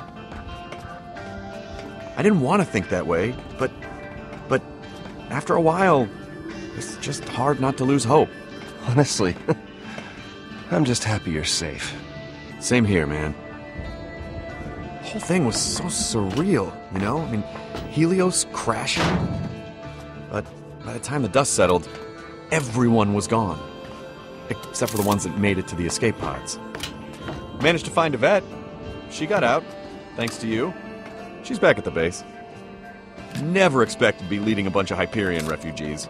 I didn't want to think that way, but... but after a while, it's just hard not to lose hope. Honestly, I'm just happy you're safe. Same here, man. The whole thing was so surreal, you know? I mean, Helios crashing. But by the time the dust settled, everyone was gone. Except for the ones that made it to the escape pods. Managed to find Yvette. She got out, thanks to you. She's back at the base. Never expected to be leading a bunch of Hyperion refugees.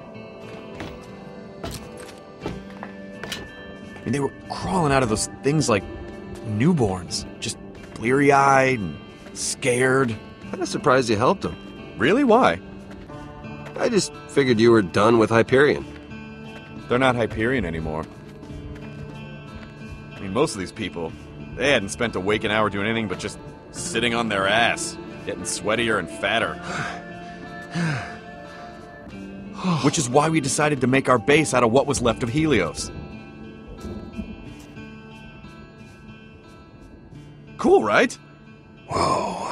And they were crawling out of those things like newborns. Just bleary-eyed and scared. I'm surprised you helped them. Really? Why? I just figured you were done with Hyperion. They're not Hyperion anymore. I mean, most of these people, they hadn't spent a waking hour doing anything but just sitting on their ass, getting sweatier and fatter. Which is why we decided to make our base out of what was left of Helios. Cool, right? Whoa.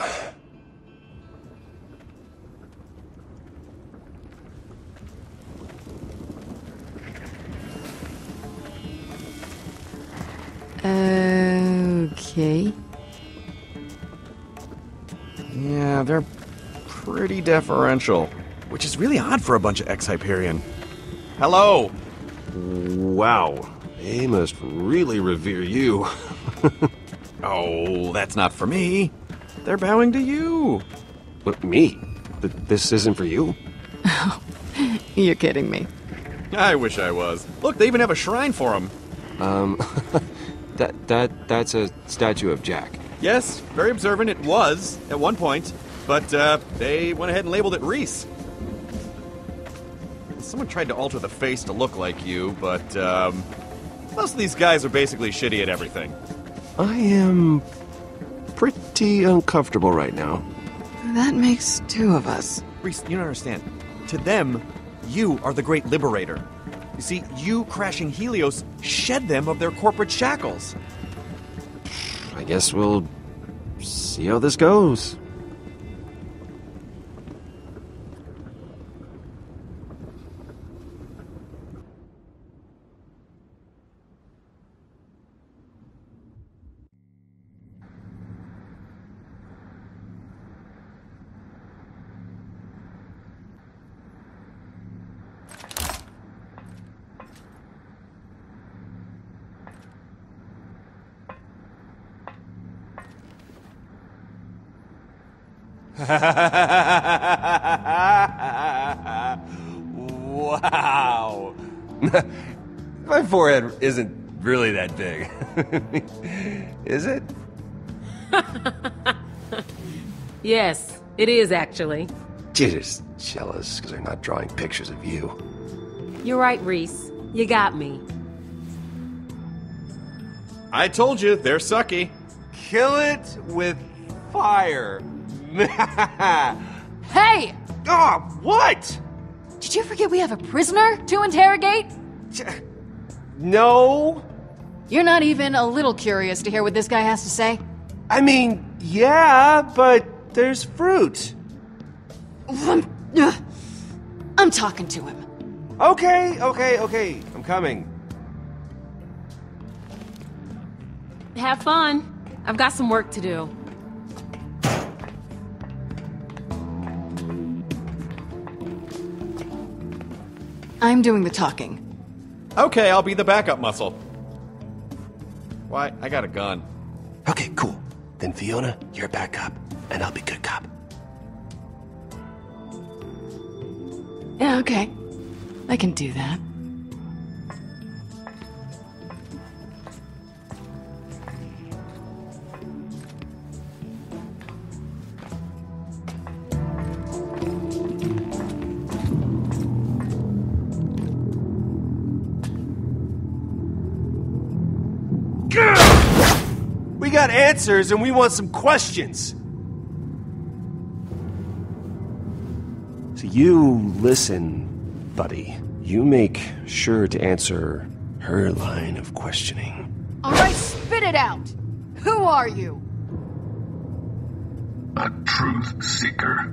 Okay. Yeah, they're pretty deferential, which is really odd for a bunch of ex-Hyperion. Hello! Wow. They must really revere you. Oh, that's not for me. They're bowing to you. What, me? Th this isn't for you? You're kidding me. I wish I was. Look, they even have a shrine for him. Um, that, that, that's a statue of Jack. Yes, very observant it was at one point, but uh, they went ahead and labeled it Reese. Someone tried to alter the face to look like you, but um, most of these guys are basically shitty at everything. I am pretty uncomfortable right now. That makes two of us. Reese, you don't understand. To them, you are the great liberator. You see, you crashing Helios shed them of their corporate shackles. I guess we'll see how this goes. Wow. My forehead isn't really that big. Is it? Yes, it is actually. You're just jealous because they're not drawing pictures of you. You're right, Reese. You got me. I told you, they're sucky. Kill it with fire. Hey! Oh, what? Did you forget we have a prisoner to interrogate? No. You're not even a little curious to hear what this guy has to say? I mean, yeah, but there's fruit. I'm, I'm talking to him. Okay, okay, okay. I'm coming. Have fun. I've got some work to do. I'm doing the talking. Okay, I'll be the backup muscle. Why, I got a gun. Okay, cool. Then Fiona, you're backup, and I'll be good cop. Yeah, okay. I can do that. We got answers and we want some questions. So you listen, buddy. You make sure to answer her line of questioning. Alright, spit it out! Who are you? A truth seeker.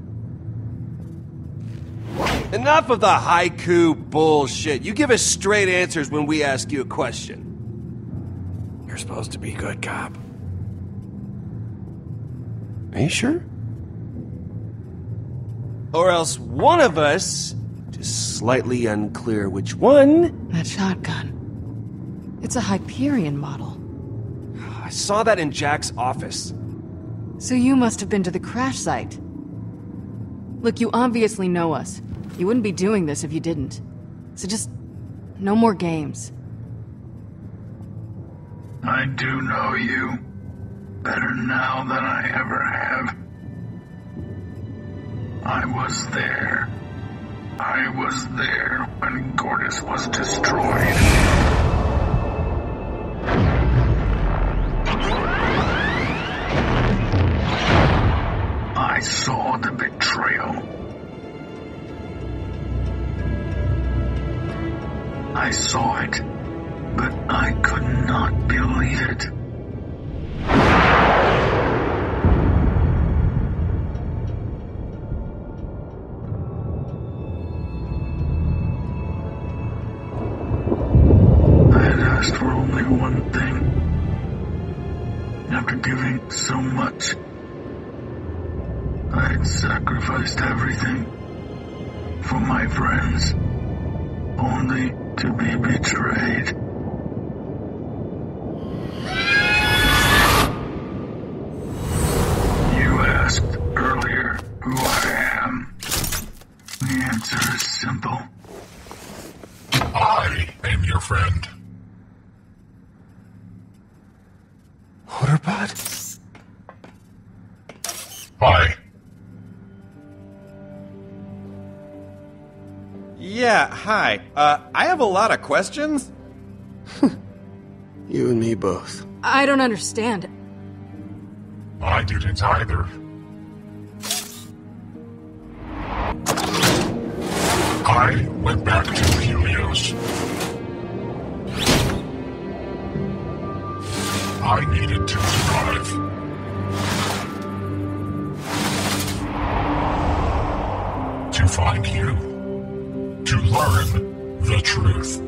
Enough of the haiku bullshit. You give us straight answers when we ask you a question. You're supposed to be good cop. Are you sure? Or else one of us, just slightly unclear which one. That shotgun. It's a Hyperion model. I saw that in Jack's office. So you must have been to the crash site. Look, you obviously know us. You wouldn't be doing this if you didn't. So just... no more games. I do know you. Better now than I ever have. I was there. I was there when Gortys was destroyed. I saw the betrayal. I saw it, but I could not believe it. I had asked for only one thing. After giving so much, I had sacrificed everything for my friends, only to be betrayed. You asked earlier who I am. The answer is simple. I am your friend. Waterbot? Hi. Yeah, hi. Uh, I have a lot of questions. You and me both. I don't understand. I didn't either. I went back to Helios. I needed to survive. To find you. To learn the truth.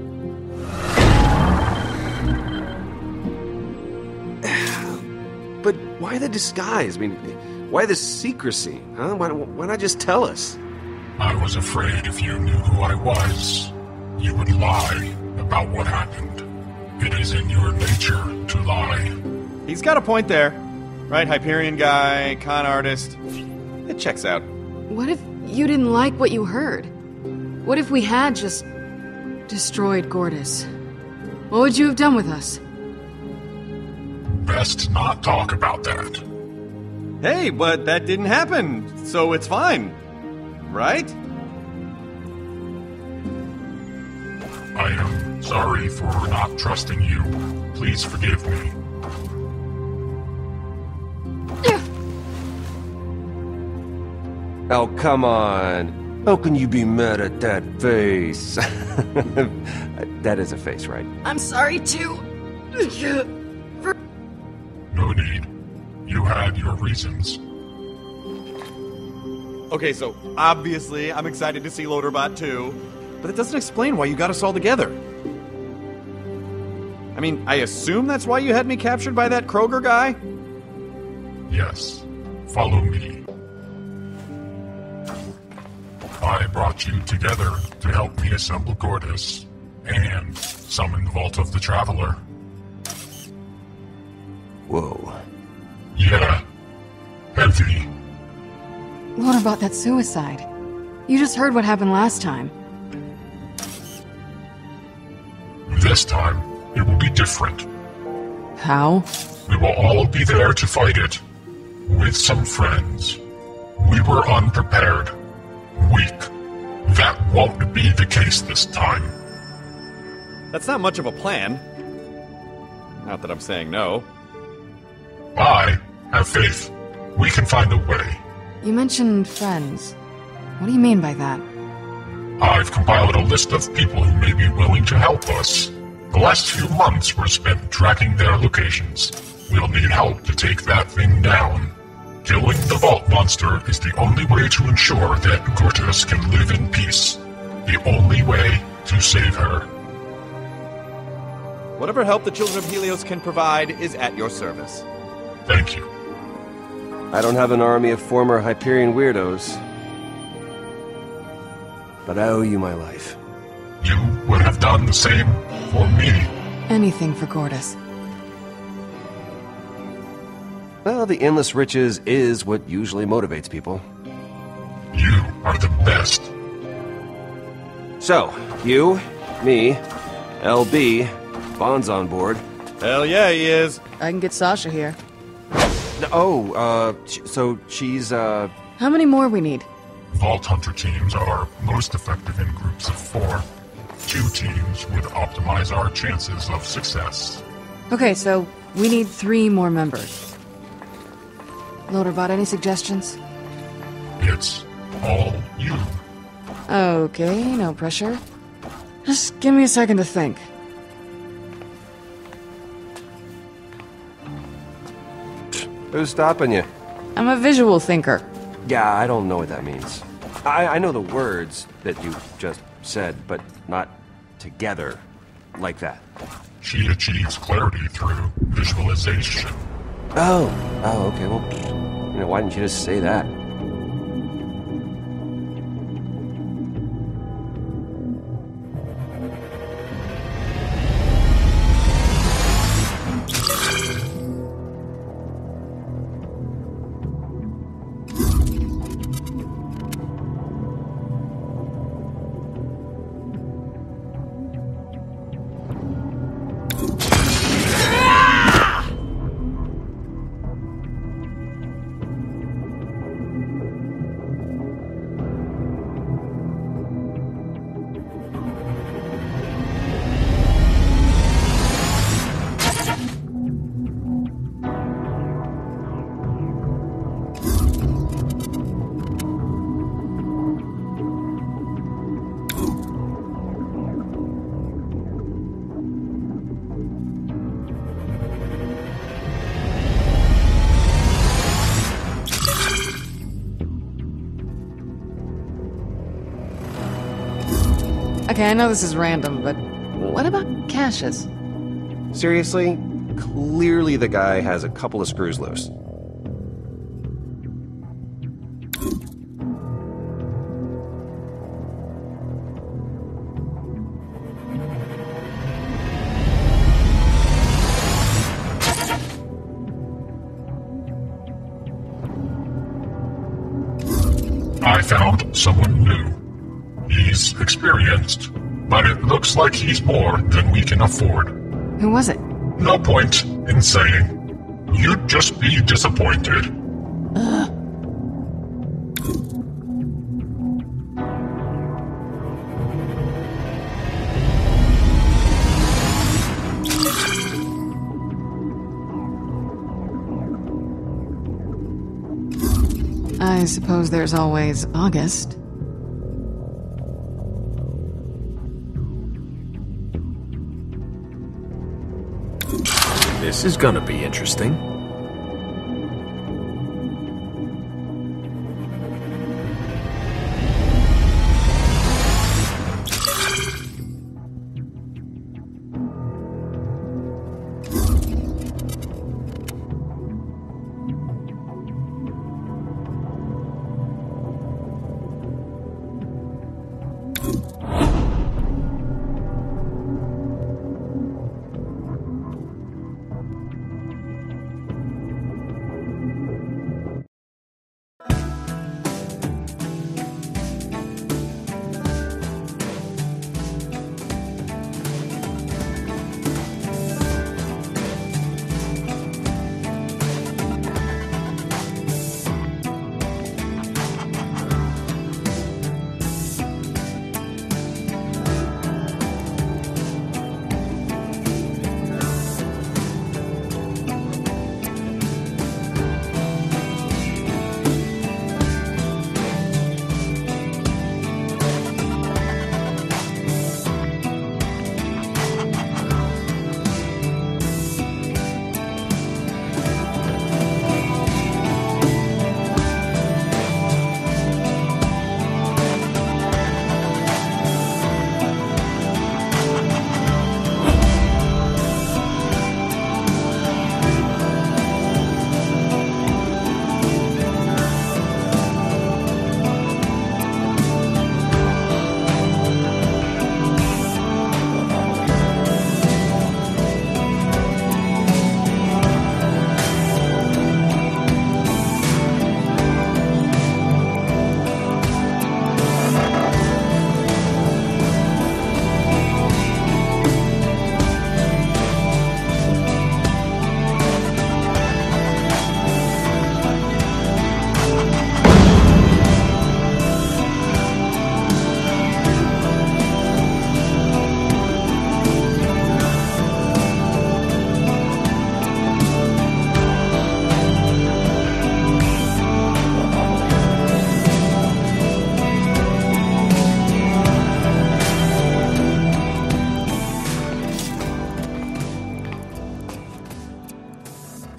But why the disguise? I mean, why the secrecy? Huh? Why, why not just tell us? I was afraid if you knew who I was, you would lie about what happened. It is in your nature to lie. He's got a point there. Right, Hyperion guy, con artist. It checks out. What if you didn't like what you heard? What if we had just destroyed Gortys? What would you have done with us? Best not talk about that. Hey, but that didn't happen, so it's fine. Right? I am sorry for not trusting you. Please forgive me. Oh, come on. How can you be mad at that face? That is a face, right? I'm sorry, too. For... No need. You had your reasons. Okay, so obviously I'm excited to see Loaderbot too, but it doesn't explain why you got us all together. I mean, I assume that's why you had me captured by that Kroger guy? Yes. Follow me. I brought you together to help me assemble Gortys and summon the Vault of the Traveler. Whoa. Yeah. Heavy. What about that suicide? You just heard what happened last time. This time, it will be different. How? We will all be there to fight it. With some friends. We were unprepared. Weak. That won't be the case this time. That's not much of a plan. Not that I'm saying no. I have faith. We can find a way. You mentioned friends. What do you mean by that? I've compiled a list of people who may be willing to help us. The last few months were spent tracking their locations. We'll need help to take that thing down. Killing the Vault Monster is the only way to ensure that Gortys can live in peace. The only way to save her. Whatever help the Children of Helios can provide is at your service. Thank you. I don't have an army of former Hyperion weirdos, but I owe you my life. You would have done the same for me. Anything for Gortys. Well, the endless riches is what usually motivates people. You are the best. So, you, me, L B, Bond's on board. Hell yeah, he is. I can get Sasha here. Oh, uh, so she's, uh... How many more we need? Vault Hunter teams are most effective in groups of four. Two teams would optimize our chances of success. Okay, so we need three more members. Loaderbot, any suggestions? It's all you. Okay, no pressure. Just give me a second to think. Who's stopping you? I'm a visual thinker. Yeah, I don't know what that means. I, I know the words that you just said, but not together like that. She achieves clarity through visualization. Oh, oh, okay, well, you know, why didn't you just say that? Okay, I know this is random, but what about caches? Seriously? Clearly the guy has a couple of screws loose. I found someone new. He's experienced, but it looks like he's more than we can afford. Who was it? No point in saying. You'd just be disappointed. Ugh. I suppose there's always August. This is gonna be interesting.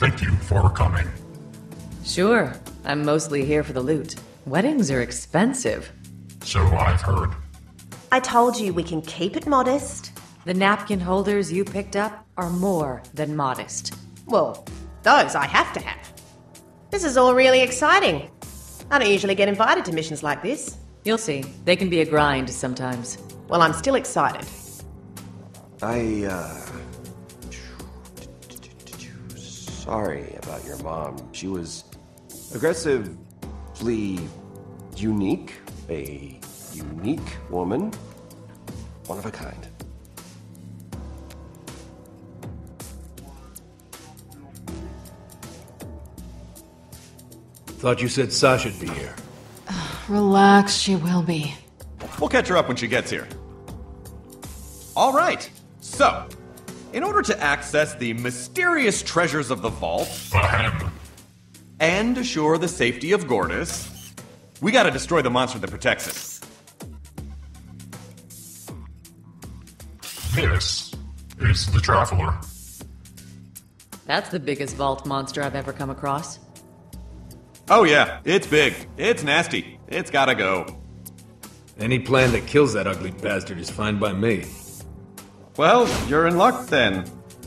Thank you for coming. Sure. I'm mostly here for the loot. Weddings are expensive. So I've heard. I told you we can keep it modest. The napkin holders you picked up are more than modest. Well, those I have to have. This is all really exciting. I don't usually get invited to missions like this. You'll see. They can be a grind sometimes. Well, I'm still excited. I, uh... Sorry about your mom. She was aggressively unique. A unique woman. One of a kind. Thought you said Sasha'd be here. Relax, she will be. We'll catch her up when she gets here. All right, so, in order to access the mysterious treasures of the vault, and assure the safety of Gortys, we gotta destroy the monster that protects it. This is the Traveler. That's the biggest vault monster I've ever come across. Oh yeah, it's big. It's nasty. It's gotta go. Any plan that kills that ugly bastard is fine by me. Well, you're in luck then.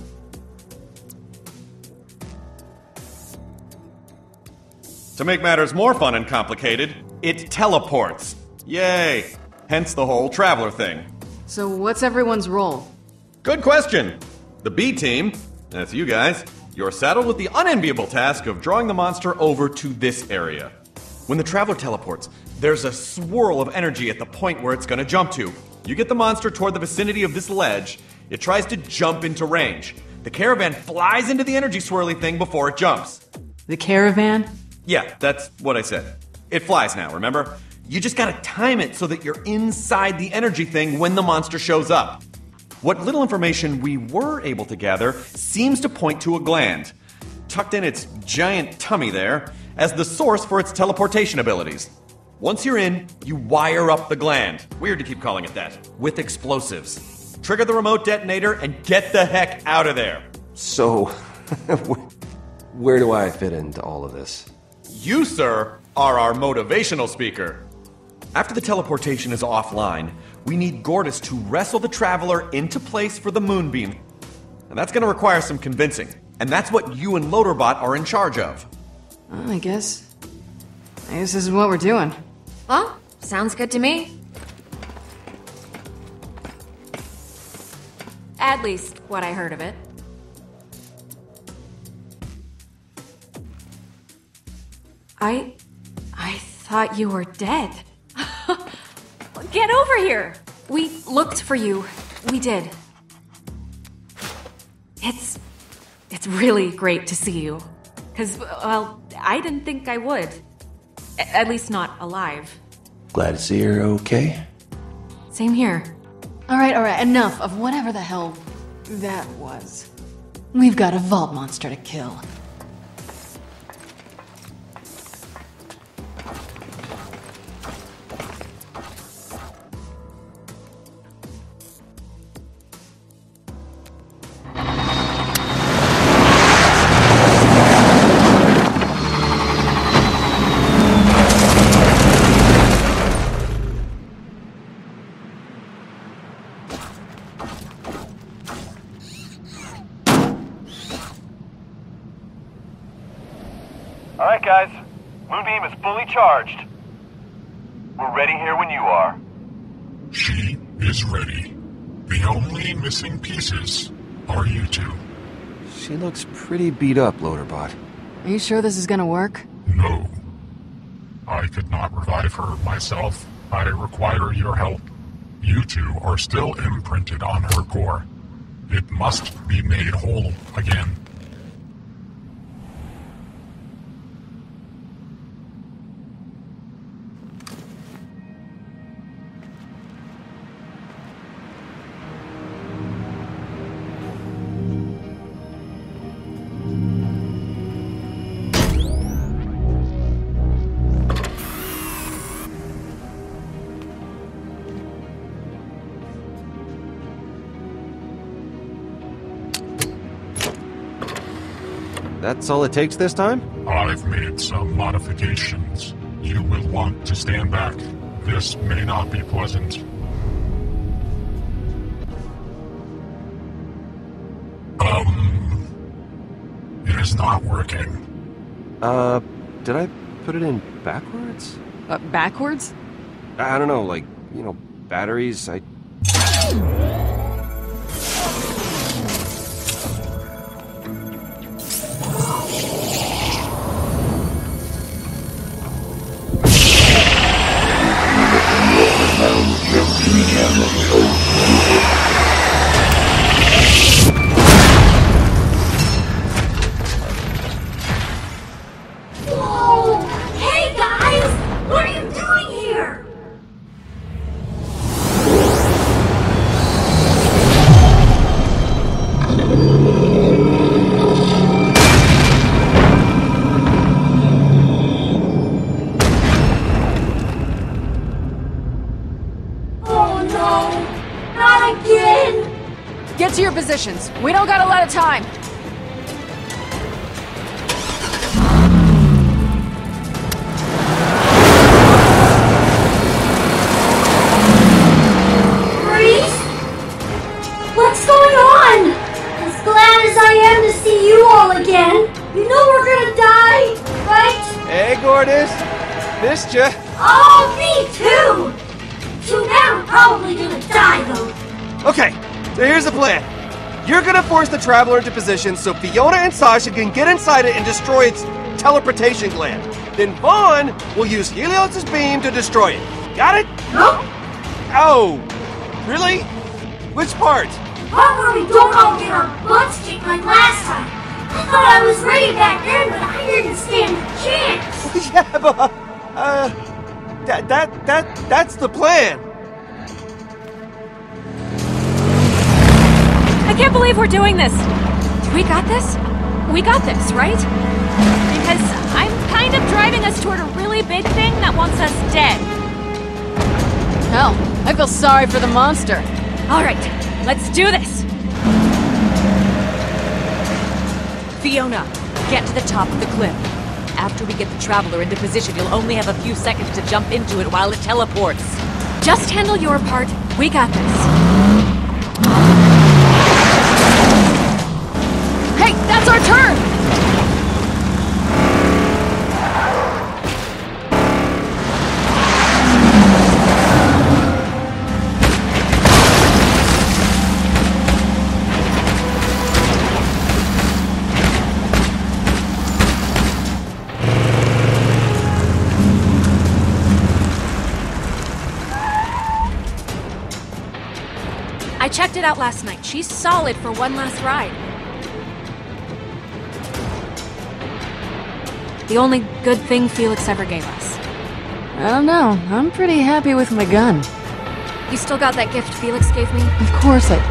To make matters more fun and complicated, it teleports. Yay! Hence the whole Traveler thing. So what's everyone's role? Good question! The B team, that's you guys, you're saddled with the unenviable task of drawing the monster over to this area. When the Traveler teleports, there's a swirl of energy at the point where it's gonna jump to. You get the monster toward the vicinity of this ledge, it tries to jump into range. The caravan flies into the energy swirly thing before it jumps. The caravan? Yeah, that's what I said. It flies now, remember? You just gotta time it so that you're inside the energy thing when the monster shows up. What little information we were able to gather seems to point to a gland, tucked in its giant tummy there, as the source for its teleportation abilities. Once you're in, you wire up the gland, weird to keep calling it that, with explosives. Trigger the remote detonator and get the heck out of there. So, where do I fit into all of this? You, sir, are our motivational speaker. After the teleportation is offline, we need Gortys to wrestle the Traveler into place for the moonbeam. And that's gonna require some convincing. And that's what you and Loaderbot are in charge of. Well, I guess... I guess this is what we're doing. Well, sounds good to me. At least, what I heard of it. I... I thought you were dead. Get over here! We looked for you. We did. It's... It's really great to see you. Because, well, I didn't think I would. A- at least not alive. Glad to see you're okay. Same here. Alright, alright, enough of whatever the hell that was. We've got a vault monster to kill. Alright guys, Moonbeam is fully charged. We're ready here when you are. She is ready. The only missing pieces are you two. She looks pretty beat up, Loaderbot. Are you sure this is gonna work? No. I could not revive her myself. I require your help. You two are still imprinted on her core. It must be made whole again. That's all it takes this time? I've made some modifications. You will want to stand back. This may not be pleasant. Um... It is not working. Uh, did I put it in backwards? Uh, backwards? I don't know, like, you know, batteries, I... Whoa! Hey guys! What are you doing here? Oh no! Not again! Get to your positions. We don't got a lot of time. Reese? What's going on? As glad as I am to see you all again, you know we're gonna die, right? Hey, Gordis. Missed ya. Oh, me too! Too bad we're probably gonna die, though. Okay, so here's the plan. You're gonna force the Traveler into position so Fiona and Sasha can get inside it and destroy its teleportation gland. Then Vaughn will use Helios' beam to destroy it. Got it? Nope. Oh, really? Which part? Part where we don't all get our butts kicked like last time. I thought I was ready back then, but I didn't stand a chance. Yeah, but, uh, that, that, that, that's the plan. I can't believe we're doing this. We got this? We got this, right? Because I'm kind of driving us toward a really big thing that wants us dead. Hell, I feel sorry for the monster. All right, let's do this. Fiona, get to the top of the cliff. After we get the Traveler into position, you'll only have a few seconds to jump into it while it teleports. Just handle your part. We got this. Hey, that's our turn! I checked it out last night. She's solid for one last ride. The only good thing Felix ever gave us. I don't know. I'm pretty happy with my gun. You still got that gift Felix gave me? Of course I...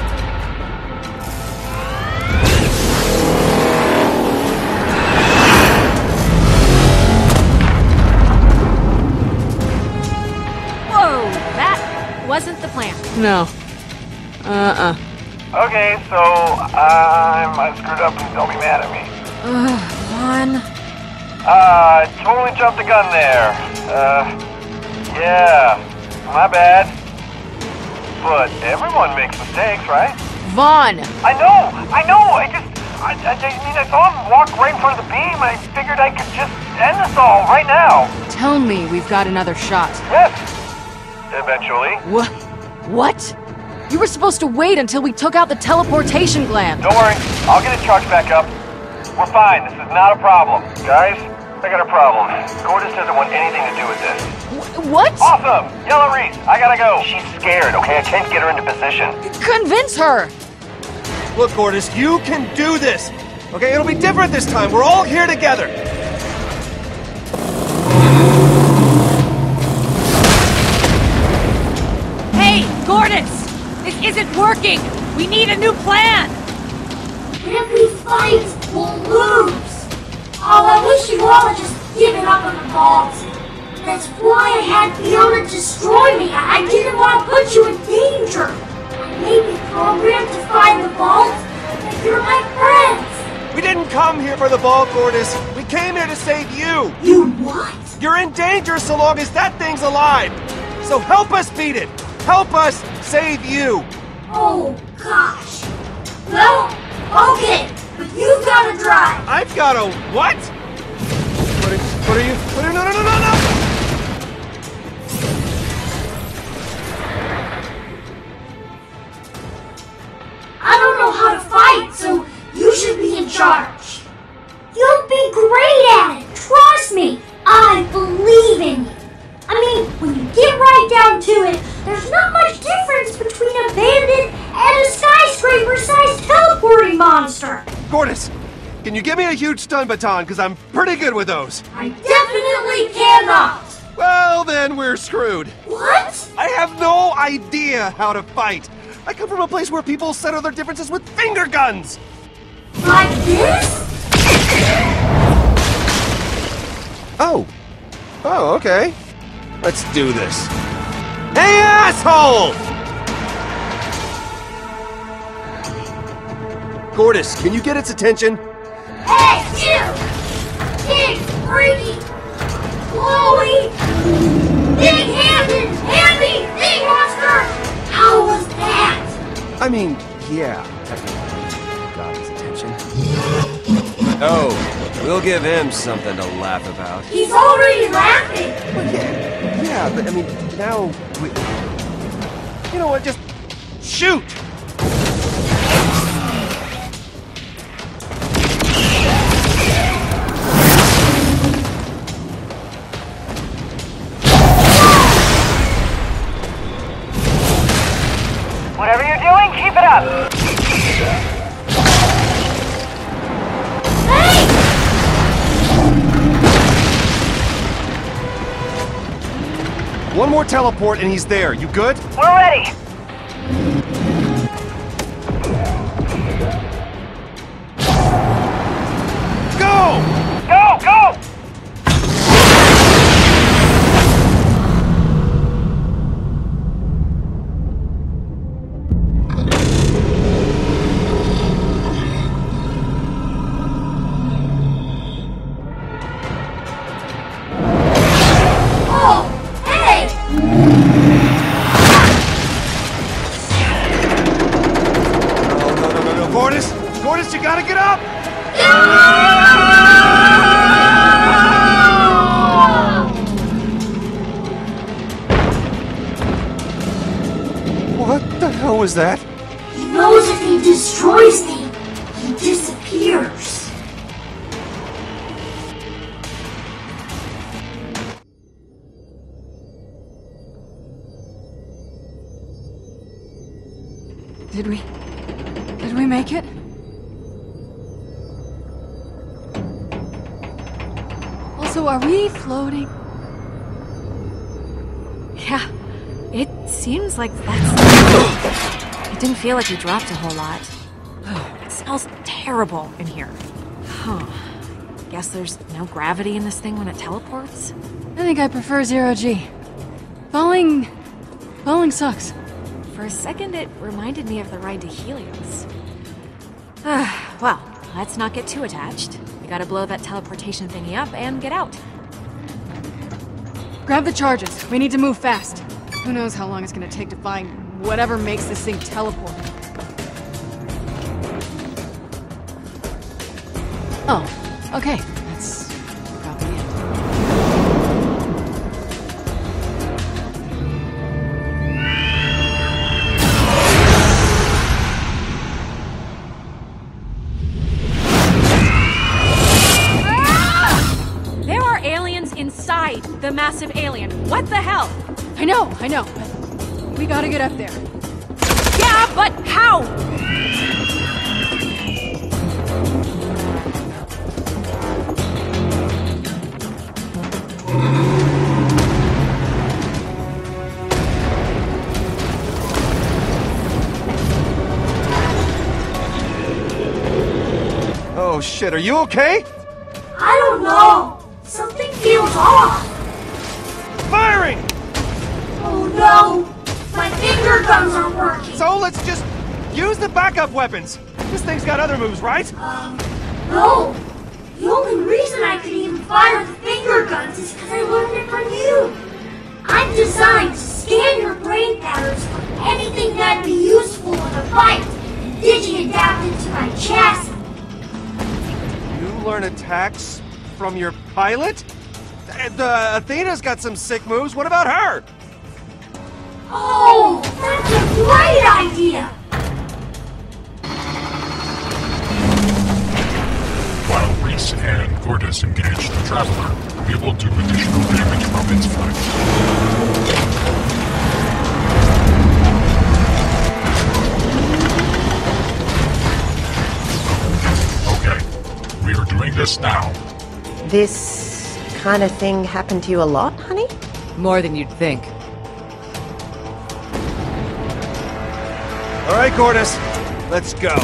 Whoa, that wasn't the plan. No. Uh-uh. Okay, so I'm I screwed up and don't be mad at me. Ugh, Vaughn. Uh, totally jumped the gun there. Uh, yeah, my bad. But everyone makes mistakes, right? Vaughn! I know, I know, I just, I, I, I mean, I saw him walk right in front of the beam. I figured I could just end this all right now. Tell me we've got another shot. Yes, eventually. What? What? You were supposed to wait until we took out the teleportation gland. Don't worry, I'll get it charged back up. We're fine, this is not a problem. Guys, I got a problem. Gordis doesn't want anything to do with this. Wh what? Awesome! Yellow Reese, I gotta go. She's scared, okay? I can't get her into position. Convince her! Look, Gordis, you can do this! Okay, it'll be different this time. We're all here together. Hey, Gordis! This isn't working! We need a new plan! If we fight, we'll lose! Oh, I wish you all had just given up on the vault. That's why I had Fiona destroy me. I didn't want to put you in danger. I may be programmed to find the vault, but you're my friends. We didn't come here for the vault, Gortys. We came here to save you. You what? You're in danger so long as that thing's alive. So help us beat it. Help us save you. Oh, gosh. Well, okay, but you've got to drive. I've got a what? What are, what are you? What are, no, no, no, no, no! I don't know how to fight, so you should be in charge. You'll be great at it, trust me. I believe in you. I mean, when you get right down to it, there's not much difference between a bandit and a skyscraper-sized teleporting monster. Gortys, can you give me a huge stun baton? Because I'm pretty good with those. I definitely cannot. Well, then we're screwed. What? I have no idea how to fight. I come from a place where people settle their differences with finger guns. Like this? Oh. Oh, okay. Let's do this. Hey, asshole! Gortys, can you get its attention? Hey, you! Big, freaky, glowy, big-handed, handy thing monster! How was that? I mean, yeah, technically. Got his attention. Oh, we'll give him something to laugh about. He's already laughing! Well, yeah, yeah, but I mean, now we... You know what, just shoot! Whatever you're doing, keep it up! One more teleport and he's there. You good? We're ready! Go! Go, go! Gortys, you gotta get up! What the hell was that? He knows if he destroys me, he disappears. Did we... Did we make it? Also, are we floating? Yeah, it seems like that's... It didn't feel like we dropped a whole lot. It smells terrible in here. Huh. Guess there's no gravity in this thing when it teleports? I think I prefer zero G. Falling... Falling sucks. For a second, it reminded me of the ride to Helios. Well, let's not get too attached. We gotta blow that teleportation thingy up and get out. Grab the charges. We need to move fast. Who knows how long it's gonna take to find whatever makes this thing teleport. Oh, okay. That's probably it. Inside the massive alien. What the hell? I know, I know, but we gotta get up there. Yeah, but how? Oh shit, are you okay? I don't know. Something feels off! Firing! Oh no! My finger guns aren't working! So let's just use the backup weapons! This thing's got other moves, right? Um, No! The only reason I could even fire the finger guns is because I learned it from you. I'm designed to scan your brain patterns for anything that'd be useful in a fight and digi-adapt into my chassis. You learn attacks from your pilot? The Athena's got some sick moves. What about her? Oh, that's a great idea! While Reese and Gortys engage the Traveler, we will do additional damage from its flight. Okay, we are doing this now. This kind of thing happened to you a lot, honey? More than you'd think. All right, Gortys, let's go.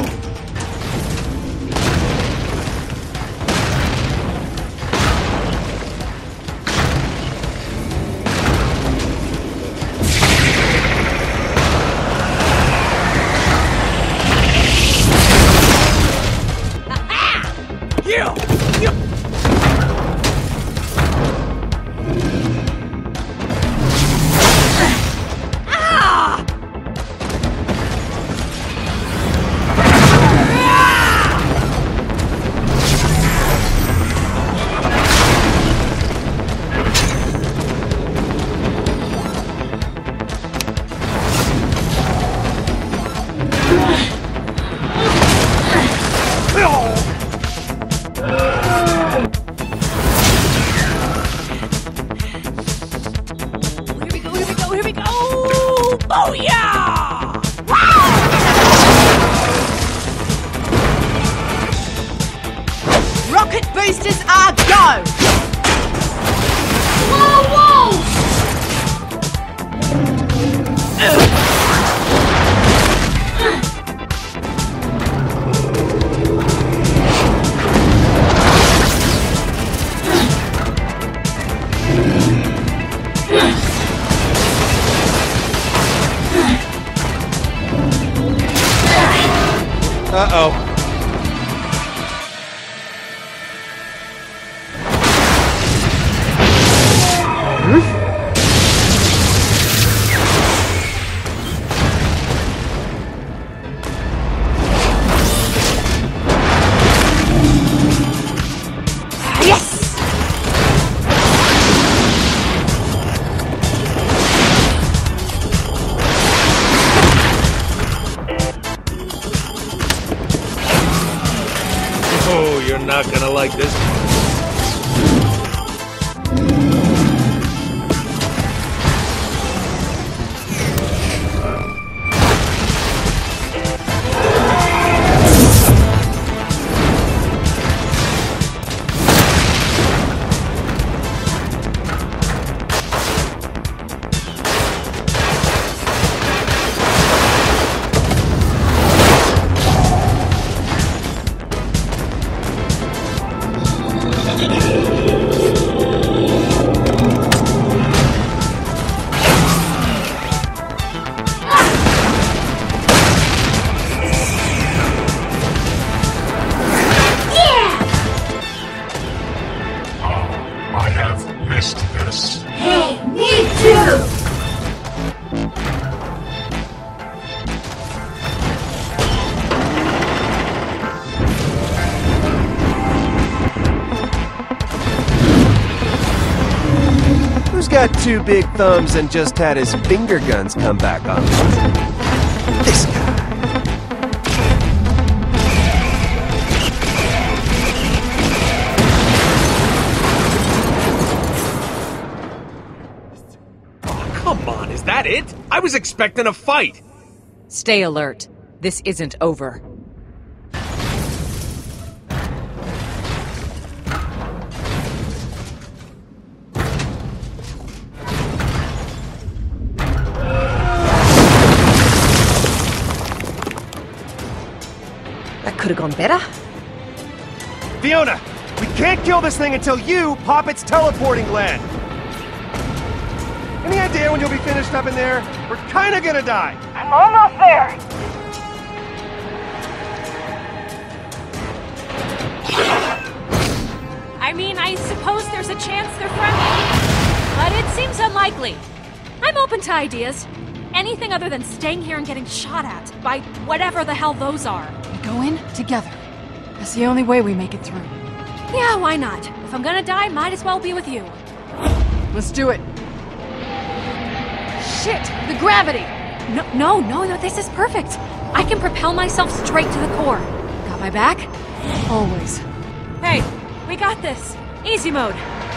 Uh-oh. Oh, you're not gonna like this. Got two big thumbs and just had his finger guns come back on. This guy. Oh, come on, is that it? I was expecting a fight. Stay alert. This isn't over. Could have gone better. Fiona, we can't kill this thing until you pop its teleporting gland. Any idea when you'll be finished up in there? We're kind of gonna die. I'm almost there. I suppose there's a chance they're friendly. But it seems unlikely. I'm open to ideas. Anything other than staying here and getting shot at by whatever the hell those are. We go in together. That's the only way we make it through. Yeah, why not? If I'm gonna die, might as well be with you. Let's do it. Shit! The gravity! No, no, no, no, this is perfect. I can propel myself straight to the core. Got my back? Always. Hey, we got this. Easy mode.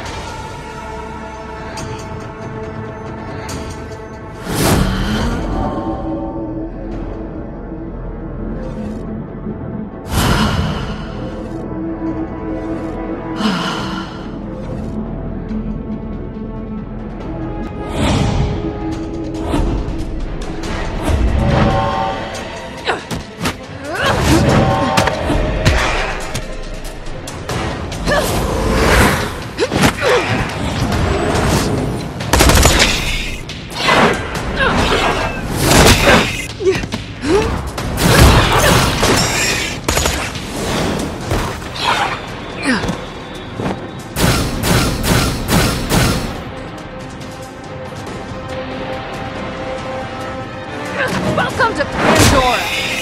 Welcome to Pandora!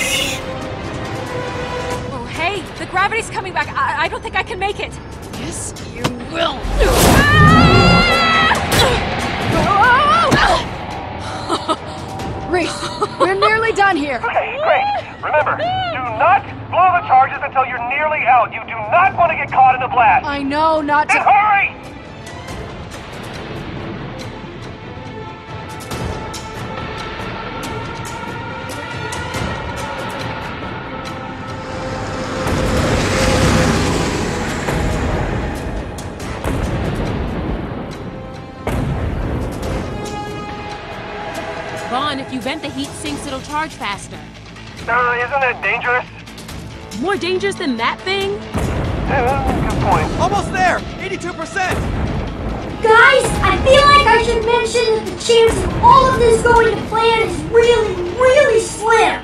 Oh, hey, the gravity's coming back. I, I don't think I can make it. Yes, you will. Reese, we're nearly done here. Okay, great. Remember, do not blow the charges until you're nearly out. You do not want to get caught in the blast. I know not to. Then hurry! Vaughn, if you vent the heat sinks, it'll charge faster. Uh, isn't that dangerous? More dangerous than that thing? Yeah, good point. Almost there! eighty-two percent! Guys, I feel like I should mention that the chance of all of this going to plan is really, really slim.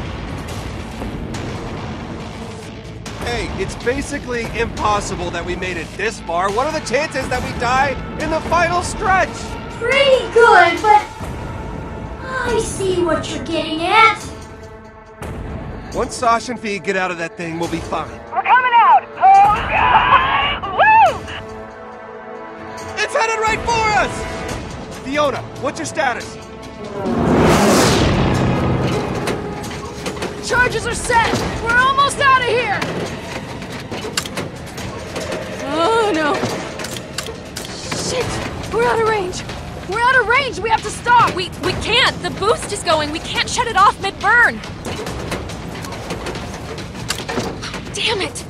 Hey, it's basically impossible that we made it this far. What are the chances that we die in the final stretch? Pretty good, but I see what you're getting at. Once Sasha and Fee get out of that thing, we'll be fine. We're coming out! Oh, God! Woo! It's headed right for us! Fiona, what's your status? Charges are set! We're almost out of here! Oh no! Shit! We're out of range! We're out of range! We have to stop! We we can't! The boost is going! We can't shut it off mid-burn! Damn it!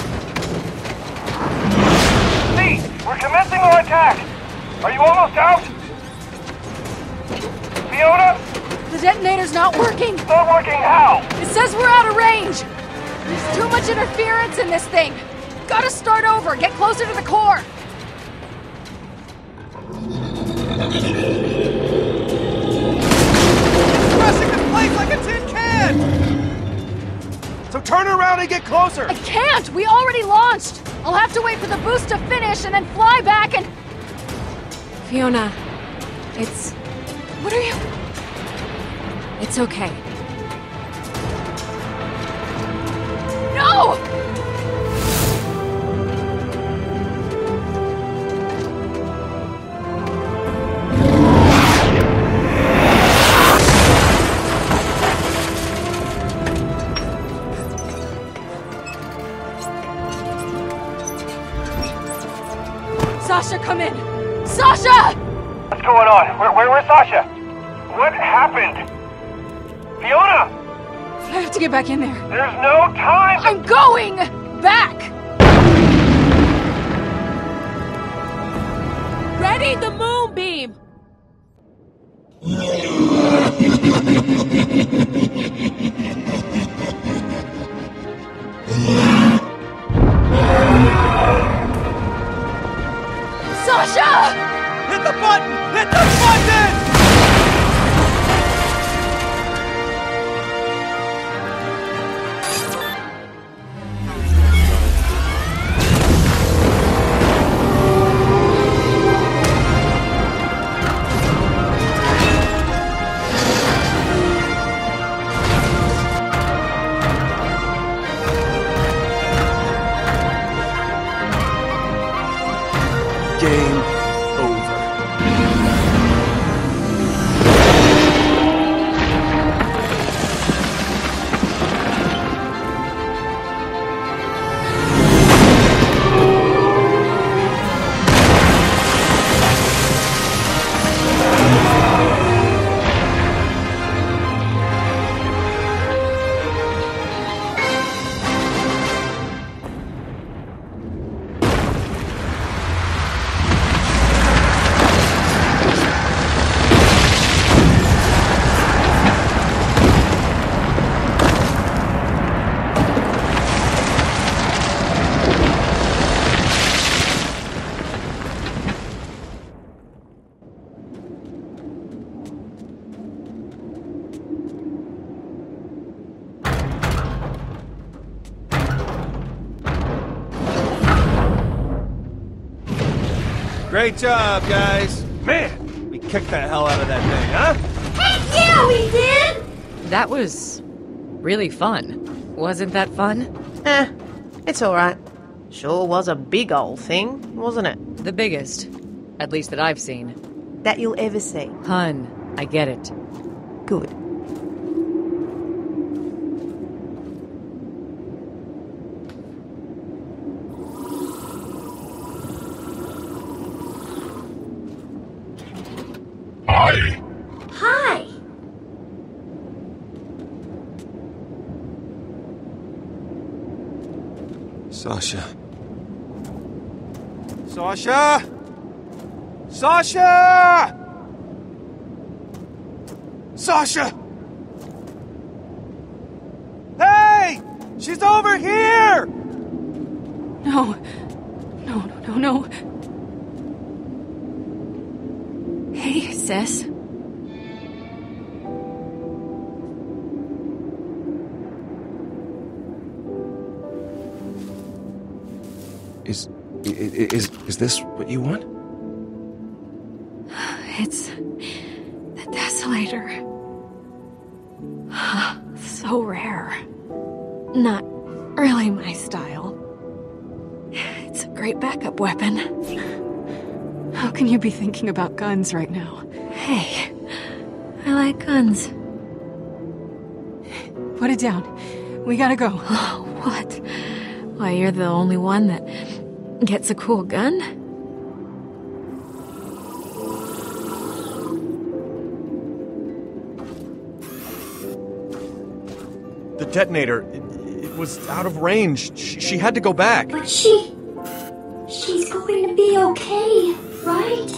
See, we're commencing our attack! Are you almost out? Fiona? The detonator's not working! Not working how? It says we're out of range! There's too much interference in this thing! Gotta start over! Get closer to the core! It's pressing this place like a tin can! So turn around and get closer! I can't! We already launched! I'll have to wait for the boost to finish and then fly back and... Fiona, it's... What are you... It's okay. No! Sasha, come in! Sasha! What's going on? Where, where, where's Sasha? What happened? Fiona! I have to get back in there. There's no time! I'm going back! Ready the moonbeam! Sasha! Hit the button! Hit the button! Game over. Great job, guys. Man, we kicked the hell out of that thing, huh? Hey, yeah, we did! That was really fun. Wasn't that fun? Eh, it's alright. Sure was a big old thing, wasn't it? The biggest. At least that I've seen. That you'll ever see. Hun, I get it. Good. Hi. Hi. Sasha. Sasha! Sasha! Sasha! Hey! She's over here! No. No, no, no, no. Hey, sis. Is, is, is this what you want? It's the Desolator. So rare. Not really my style. It's a great backup weapon. How can you be thinking about guns right now? Hey, I like guns. Put it down. We gotta go. What? Why, you're the only one that gets a cool gun? The detonator, it, it was out of range. She, she had to go back. But she... she's going to be okay, right?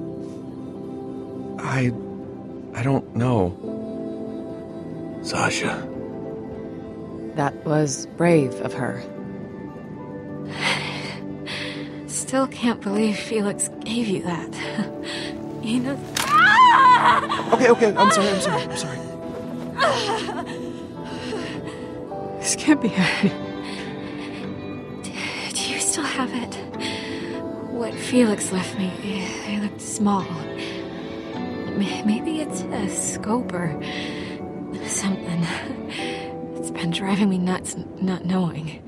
I... I don't know. Sasha. That was brave of her. Still can't believe Felix gave you that. You know... Okay, okay, I'm sorry, I'm sorry, I'm sorry. This can't be happening. Do you still have it? What Felix left me, it looked small. Maybe it's a scope or something. It's been driving me nuts not knowing.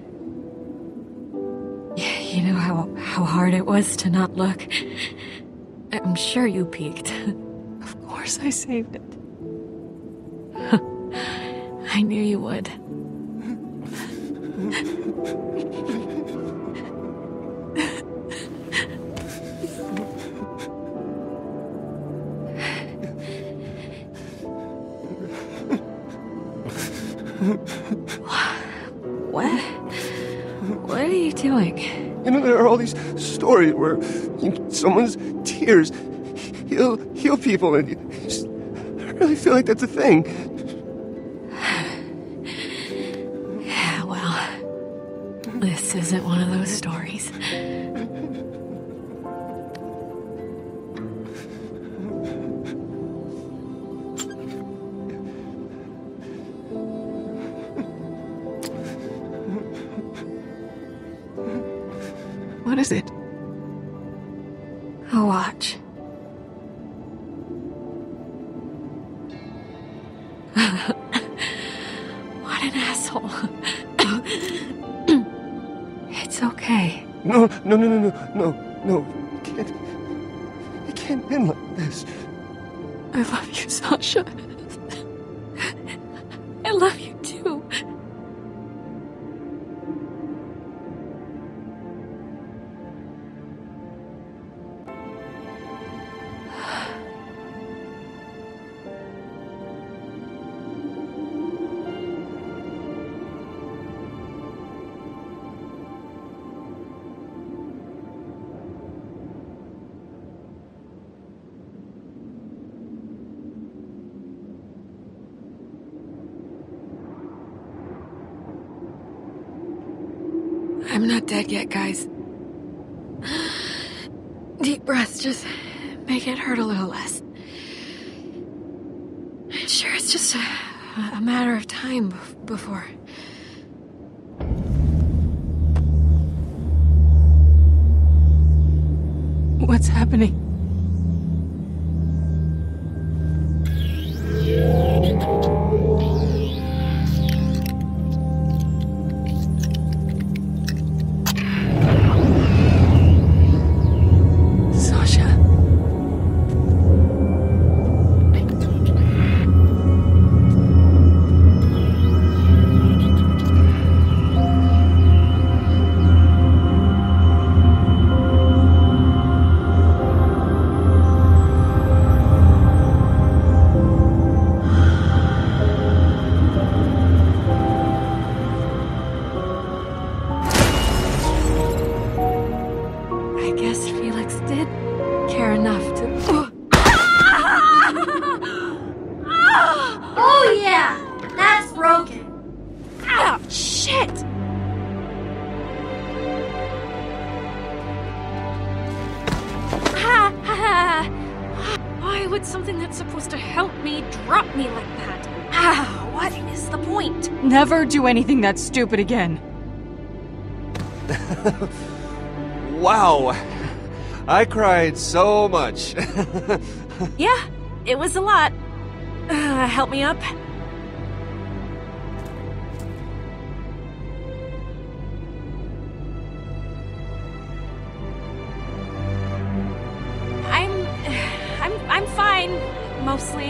You know how, how hard it was to not look? I'm sure you peeked. Of course I saved it. I knew you would. What? What are you doing? You know, there are all these stories where you know, someone's tears heal, heal people, and you just, I really feel like that's a thing. Yeah, well, this isn't one of those stories. What is it? A watch. What an asshole. It's okay. No, no, no, no, no, no, no. can't... It can't end like this. I love you, Sasha. I love you too. I'm not dead yet, guys. Deep breaths just make it hurt a little less. Sure, it's just a, a matter of time bef- before... What's happening? Oh yeah, that's broken. Ah, shit! Ha ha! Why would something that's supposed to help me drop me like that? Ah, what is the point? Never do anything that stupid again. Wow. I cried so much. Yeah, it was a lot. Uh, help me up. I'm... I'm... I'm fine, mostly.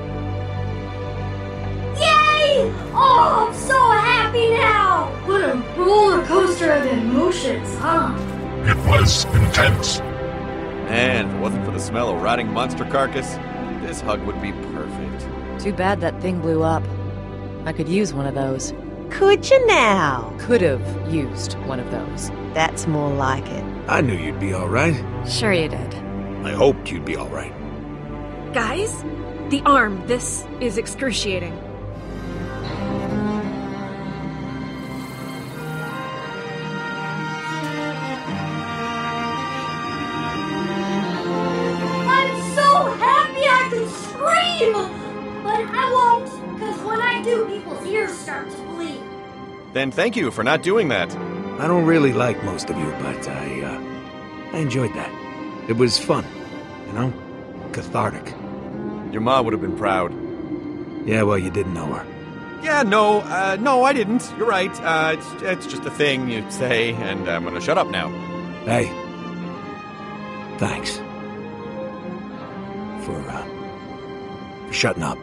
Yay! Oh, I'm so happy now! What a roller coaster of emotions, huh? It was intense. Man, if it wasn't for the smell of rotting monster carcass, this hug would be perfect. Too bad that thing blew up. I could use one of those. Could you now? Could have used one of those. That's more like it. I knew you'd be alright. Sure you did. I hoped you'd be alright. Guys, the arm. This is excruciating. I'm so happy I could scream! But I won't, because when I do, people's ears start to bleed. Then thank you for not doing that. I don't really like most of you, but I, uh, I enjoyed that. It was fun, you know? Cathartic. Your ma would have been proud. Yeah, well, you didn't know her. Yeah, no, uh, no, I didn't. You're right. Uh, it's, it's just a thing you say, and I'm gonna shut up now. Hey. Thanks. For, uh, for shutting up.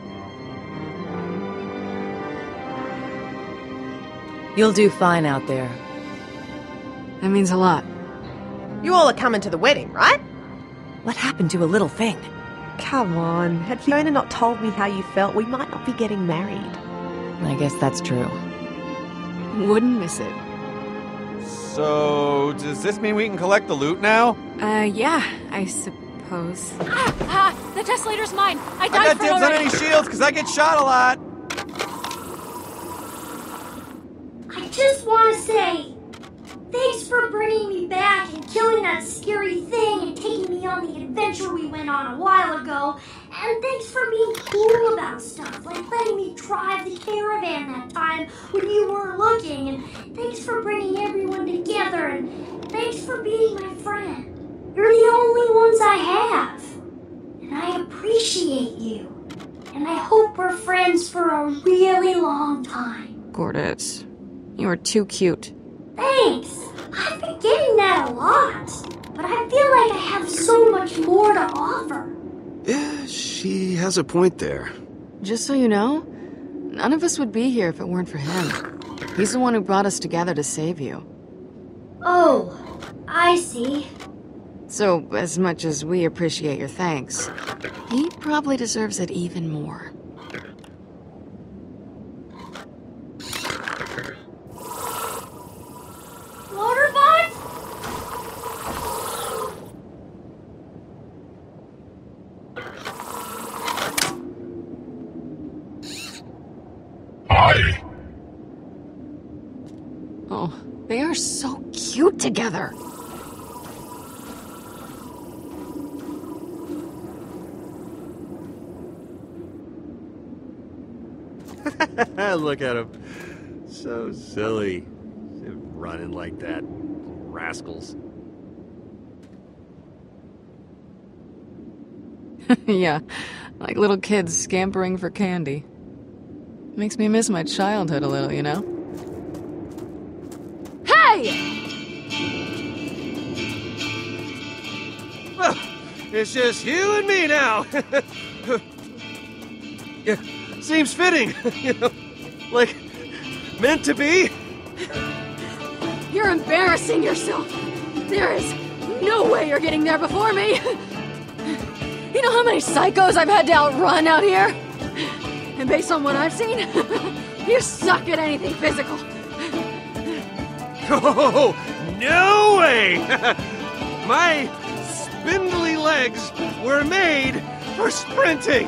You'll do fine out there. That means a lot. You all are coming to the wedding, right? What happened to a little thing? Come on, had Fiona not told me how you felt, we might not be getting married. I guess that's true. Wouldn't miss it. So, does this mean we can collect the loot now? Uh, yeah, I suppose. Ah, ah, the Tesslator's mine. I died I got for it dibs on already. any shields because I get shot a lot. I just want to say, thanks for bringing me back and killing that scary thing and taking me on the adventure we went on a while ago. And thanks for being cool about stuff, like letting me drive the caravan that time when you weren't looking. And thanks for bringing everyone together. And thanks for being my friend. You're the only ones I have. And I appreciate you. And I hope we're friends for a really long time. Gordis, you are too cute. Thanks. I've been getting that a lot. But I feel like much more to offer. Yeah, she has a point there. Just so you know, none of us would be here if it weren't for him. He's the one who brought us together to save you. Oh, I see. So, as much as we appreciate your thanks, he probably deserves it even more. Waterbot? Hi. Oh, they are so cute together. Look at him. So silly. Running like that. Rascals. Yeah, like little kids scampering for candy. Makes me miss my childhood a little, you know? Hey! Well, it's just you and me now. Yeah, seems fitting. You know, like, meant to be. You're embarrassing yourself. There is no way you're getting there before me. You know how many psychos I've had to outrun out here? And based on what I've seen, you suck at anything physical. Oh, no way! My spindly legs were made for sprinting.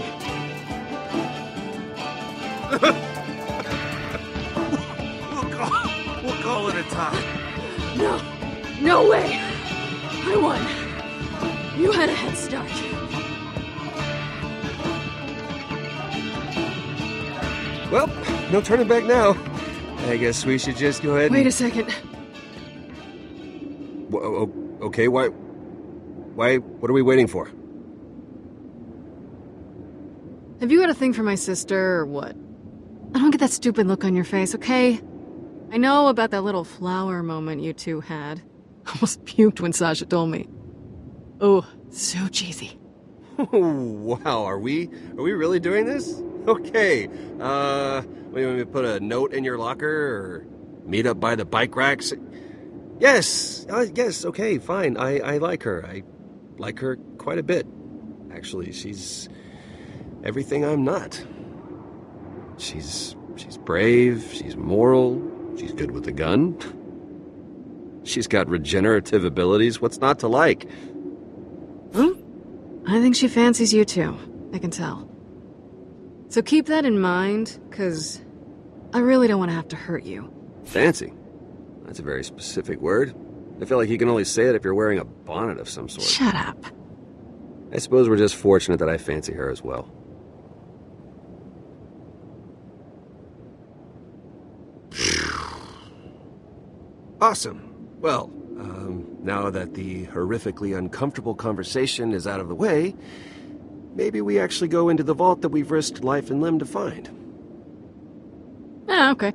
We'll call, we'll call it a tie. No, no way. I won. You had a head start. Well, no turning back now. I guess we should just go ahead and... Wait a second. Whoa, okay, why... Why... What are we waiting for? Have you got a thing for my sister, or what? I don't get that stupid look on your face, okay? I know about that little flower moment you two had. Almost puked when Sasha told me. Oh, so cheesy. Wow, are we... Are we really doing this? Okay, uh... What, you want me to put a note in your locker, or meet up by the bike racks? Yes, uh, yes, okay, fine. I, I like her. I like her quite a bit. Actually, she's everything I'm not. She's she's brave, she's moral, she's good with a gun. She's got regenerative abilities. What's not to like? Hmm? I think she fancies you too. I can tell. So keep that in mind, because I really don't want to have to hurt you. Fancy? That's a very specific word. I feel like you can only say it if you're wearing a bonnet of some sort. Shut up. I suppose we're just fortunate that I fancy her as well. Awesome. Well, um, now that the horrifically uncomfortable conversation is out of the way, maybe we actually go into the vault that we've risked life and limb to find. Ah, okay.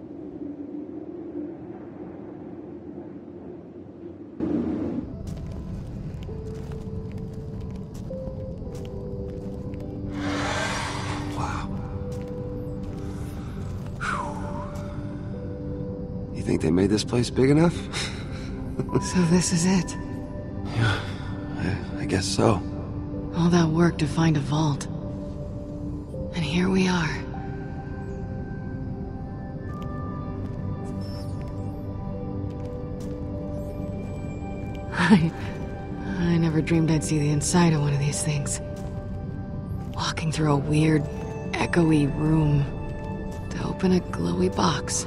You think they made this place big enough? So this is it. Yeah, I, I guess so. All that work to find a vault. And here we are. I... I never dreamed I'd see the inside of one of these things. Walking through a weird, echoey room to open a glowy box.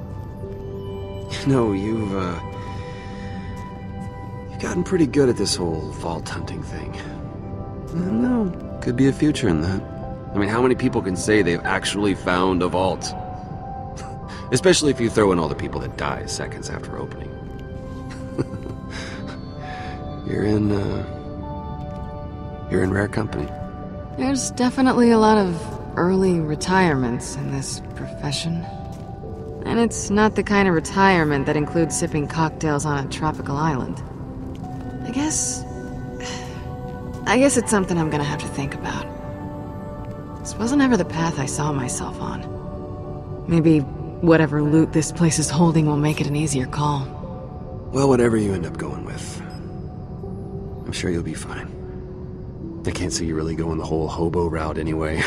No, you've, uh... You've gotten pretty good at this whole vault hunting thing. I don't know. Could be a future in that. I mean, how many people can say they've actually found a vault? Especially if you throw in all the people that die seconds after opening. You're in, uh... You're in rare company. There's definitely a lot of early retirements in this profession. And it's not the kind of retirement that includes sipping cocktails on a tropical island. I guess... I guess it's something I'm gonna have to think about. This wasn't ever the path I saw myself on. Maybe whatever loot this place is holding will make it an easier call. Well, whatever you end up going with, I'm sure you'll be fine. I can't see you really going the whole hobo route anyway.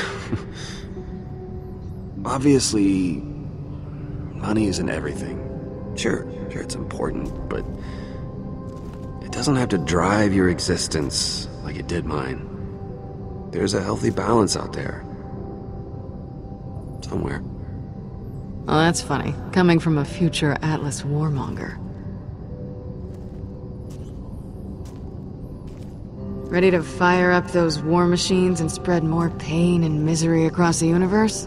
Obviously, money isn't everything. Sure, sure it's important, but it doesn't have to drive your existence like it did mine. There's a healthy balance out there. Somewhere. Well, that's funny, coming from a future Atlas warmonger. Ready to fire up those war machines and spread more pain and misery across the universe?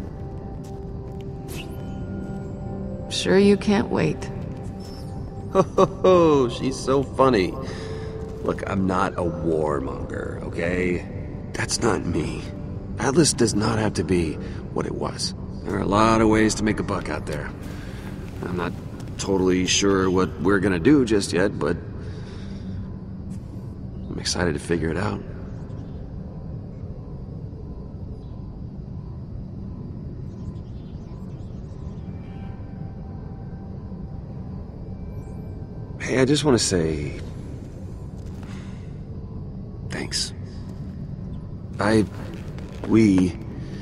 Sure you can't wait. Ho ho ho, she's so funny. Look, I'm not a warmonger, okay? That's not me. Atlas does not have to be what it was. There are a lot of ways to make a buck out there. I'm not totally sure what we're gonna do just yet, but I'm excited to figure it out. Hey, I just want to say thanks. I... we...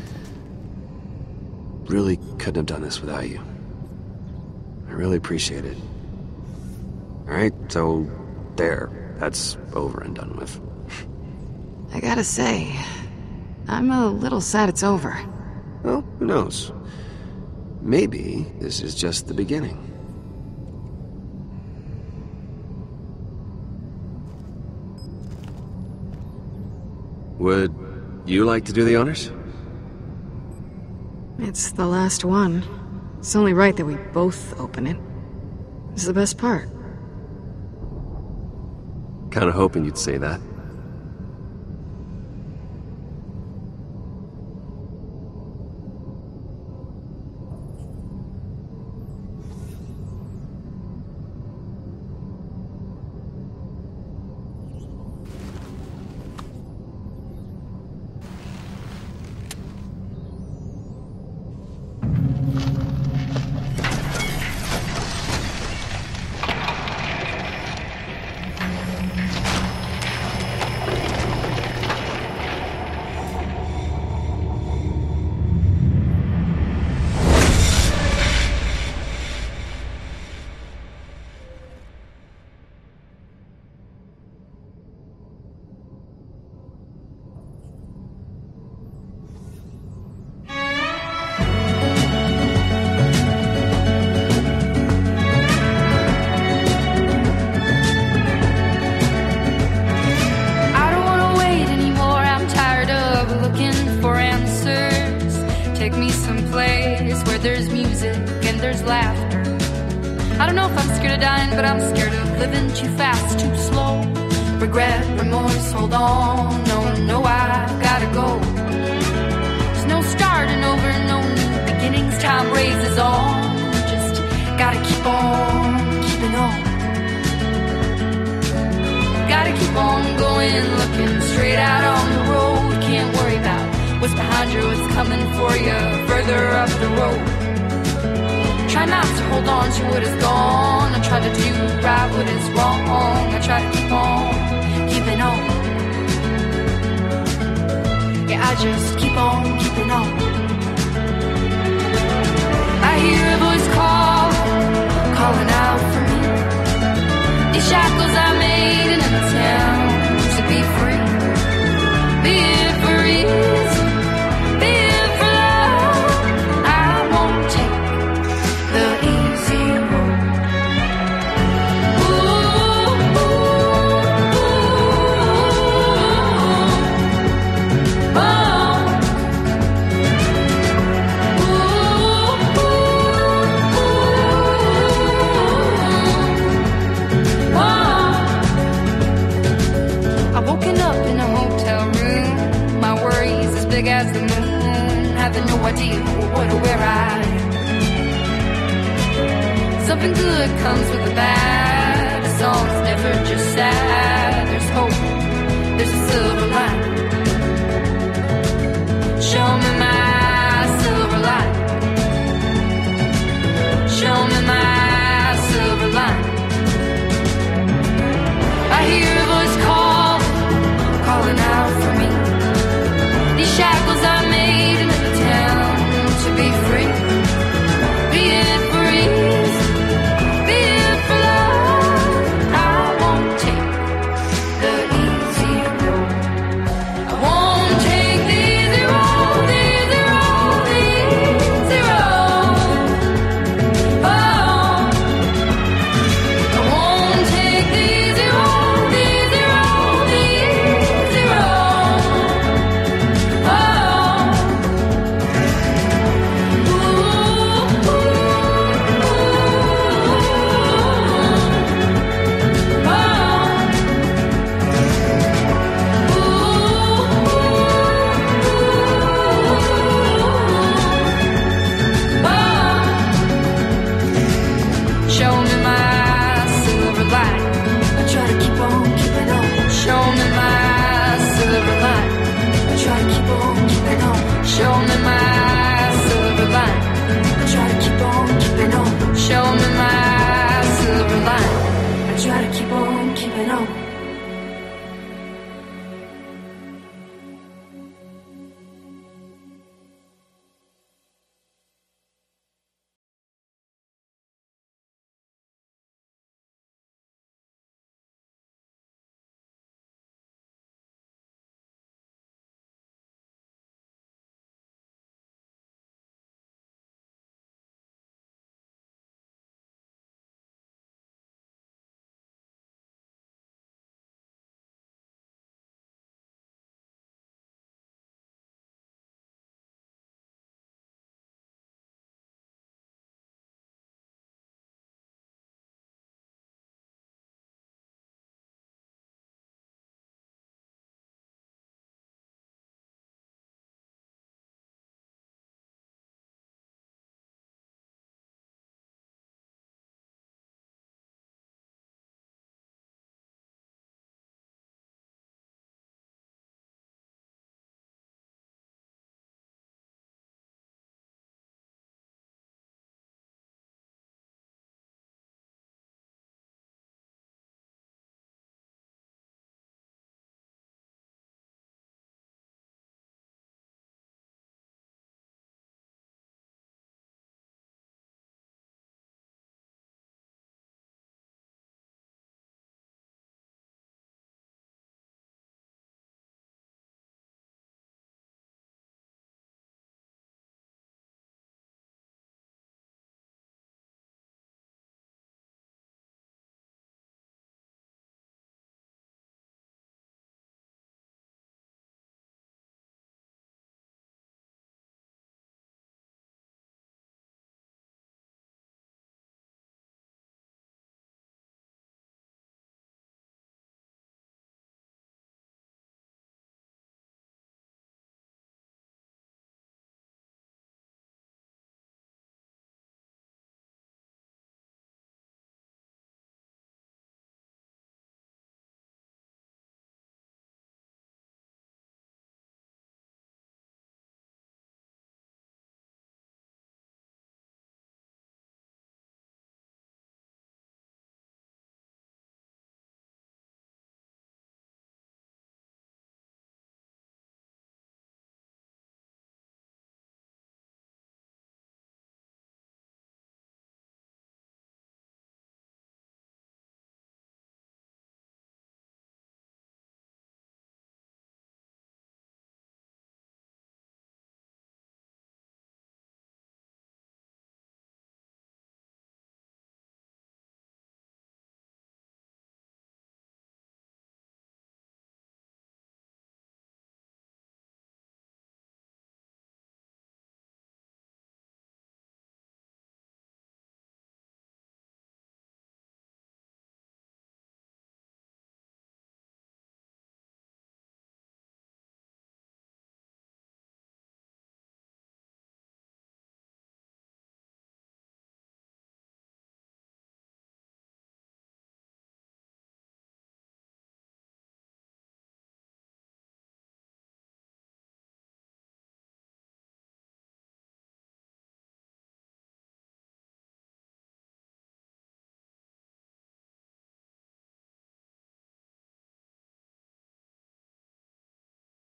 really couldn't have done this without you. I really appreciate it. Alright, so there. That's over and done with. I gotta say, I'm a little sad it's over. Well, who knows? Maybe this is just the beginning. Would you like to do the honors? It's the last one. It's only right that we both open it. It's the best part. Kinda hoping you'd say that. There's music and there's laughter. I don't know if I'm scared of dying, but I'm scared of living too fast, too slow. Regret, remorse, hold on. No, no, I gotta go. There's no starting over, no new beginnings. Time raises on. Just gotta keep on keeping on. Gotta keep on going, looking straight out on the road. Can't worry about what's behind you, what's coming for you further up the road. Try not to hold on to what is gone. I try to do right what is wrong. I try to keep on keeping on. Yeah, I just keep on keeping on. I hear a voice call, calling out for me. These shackles I made in an attempt to be free. Be it for ease, be it for love. I won't take the easy road. Ooh, ooh, ooh, oh. Ooh, ooh, oh. I've woken up in a hotel room. My worries as big as the moon. Having no idea what or where I am. Something good comes with a bad.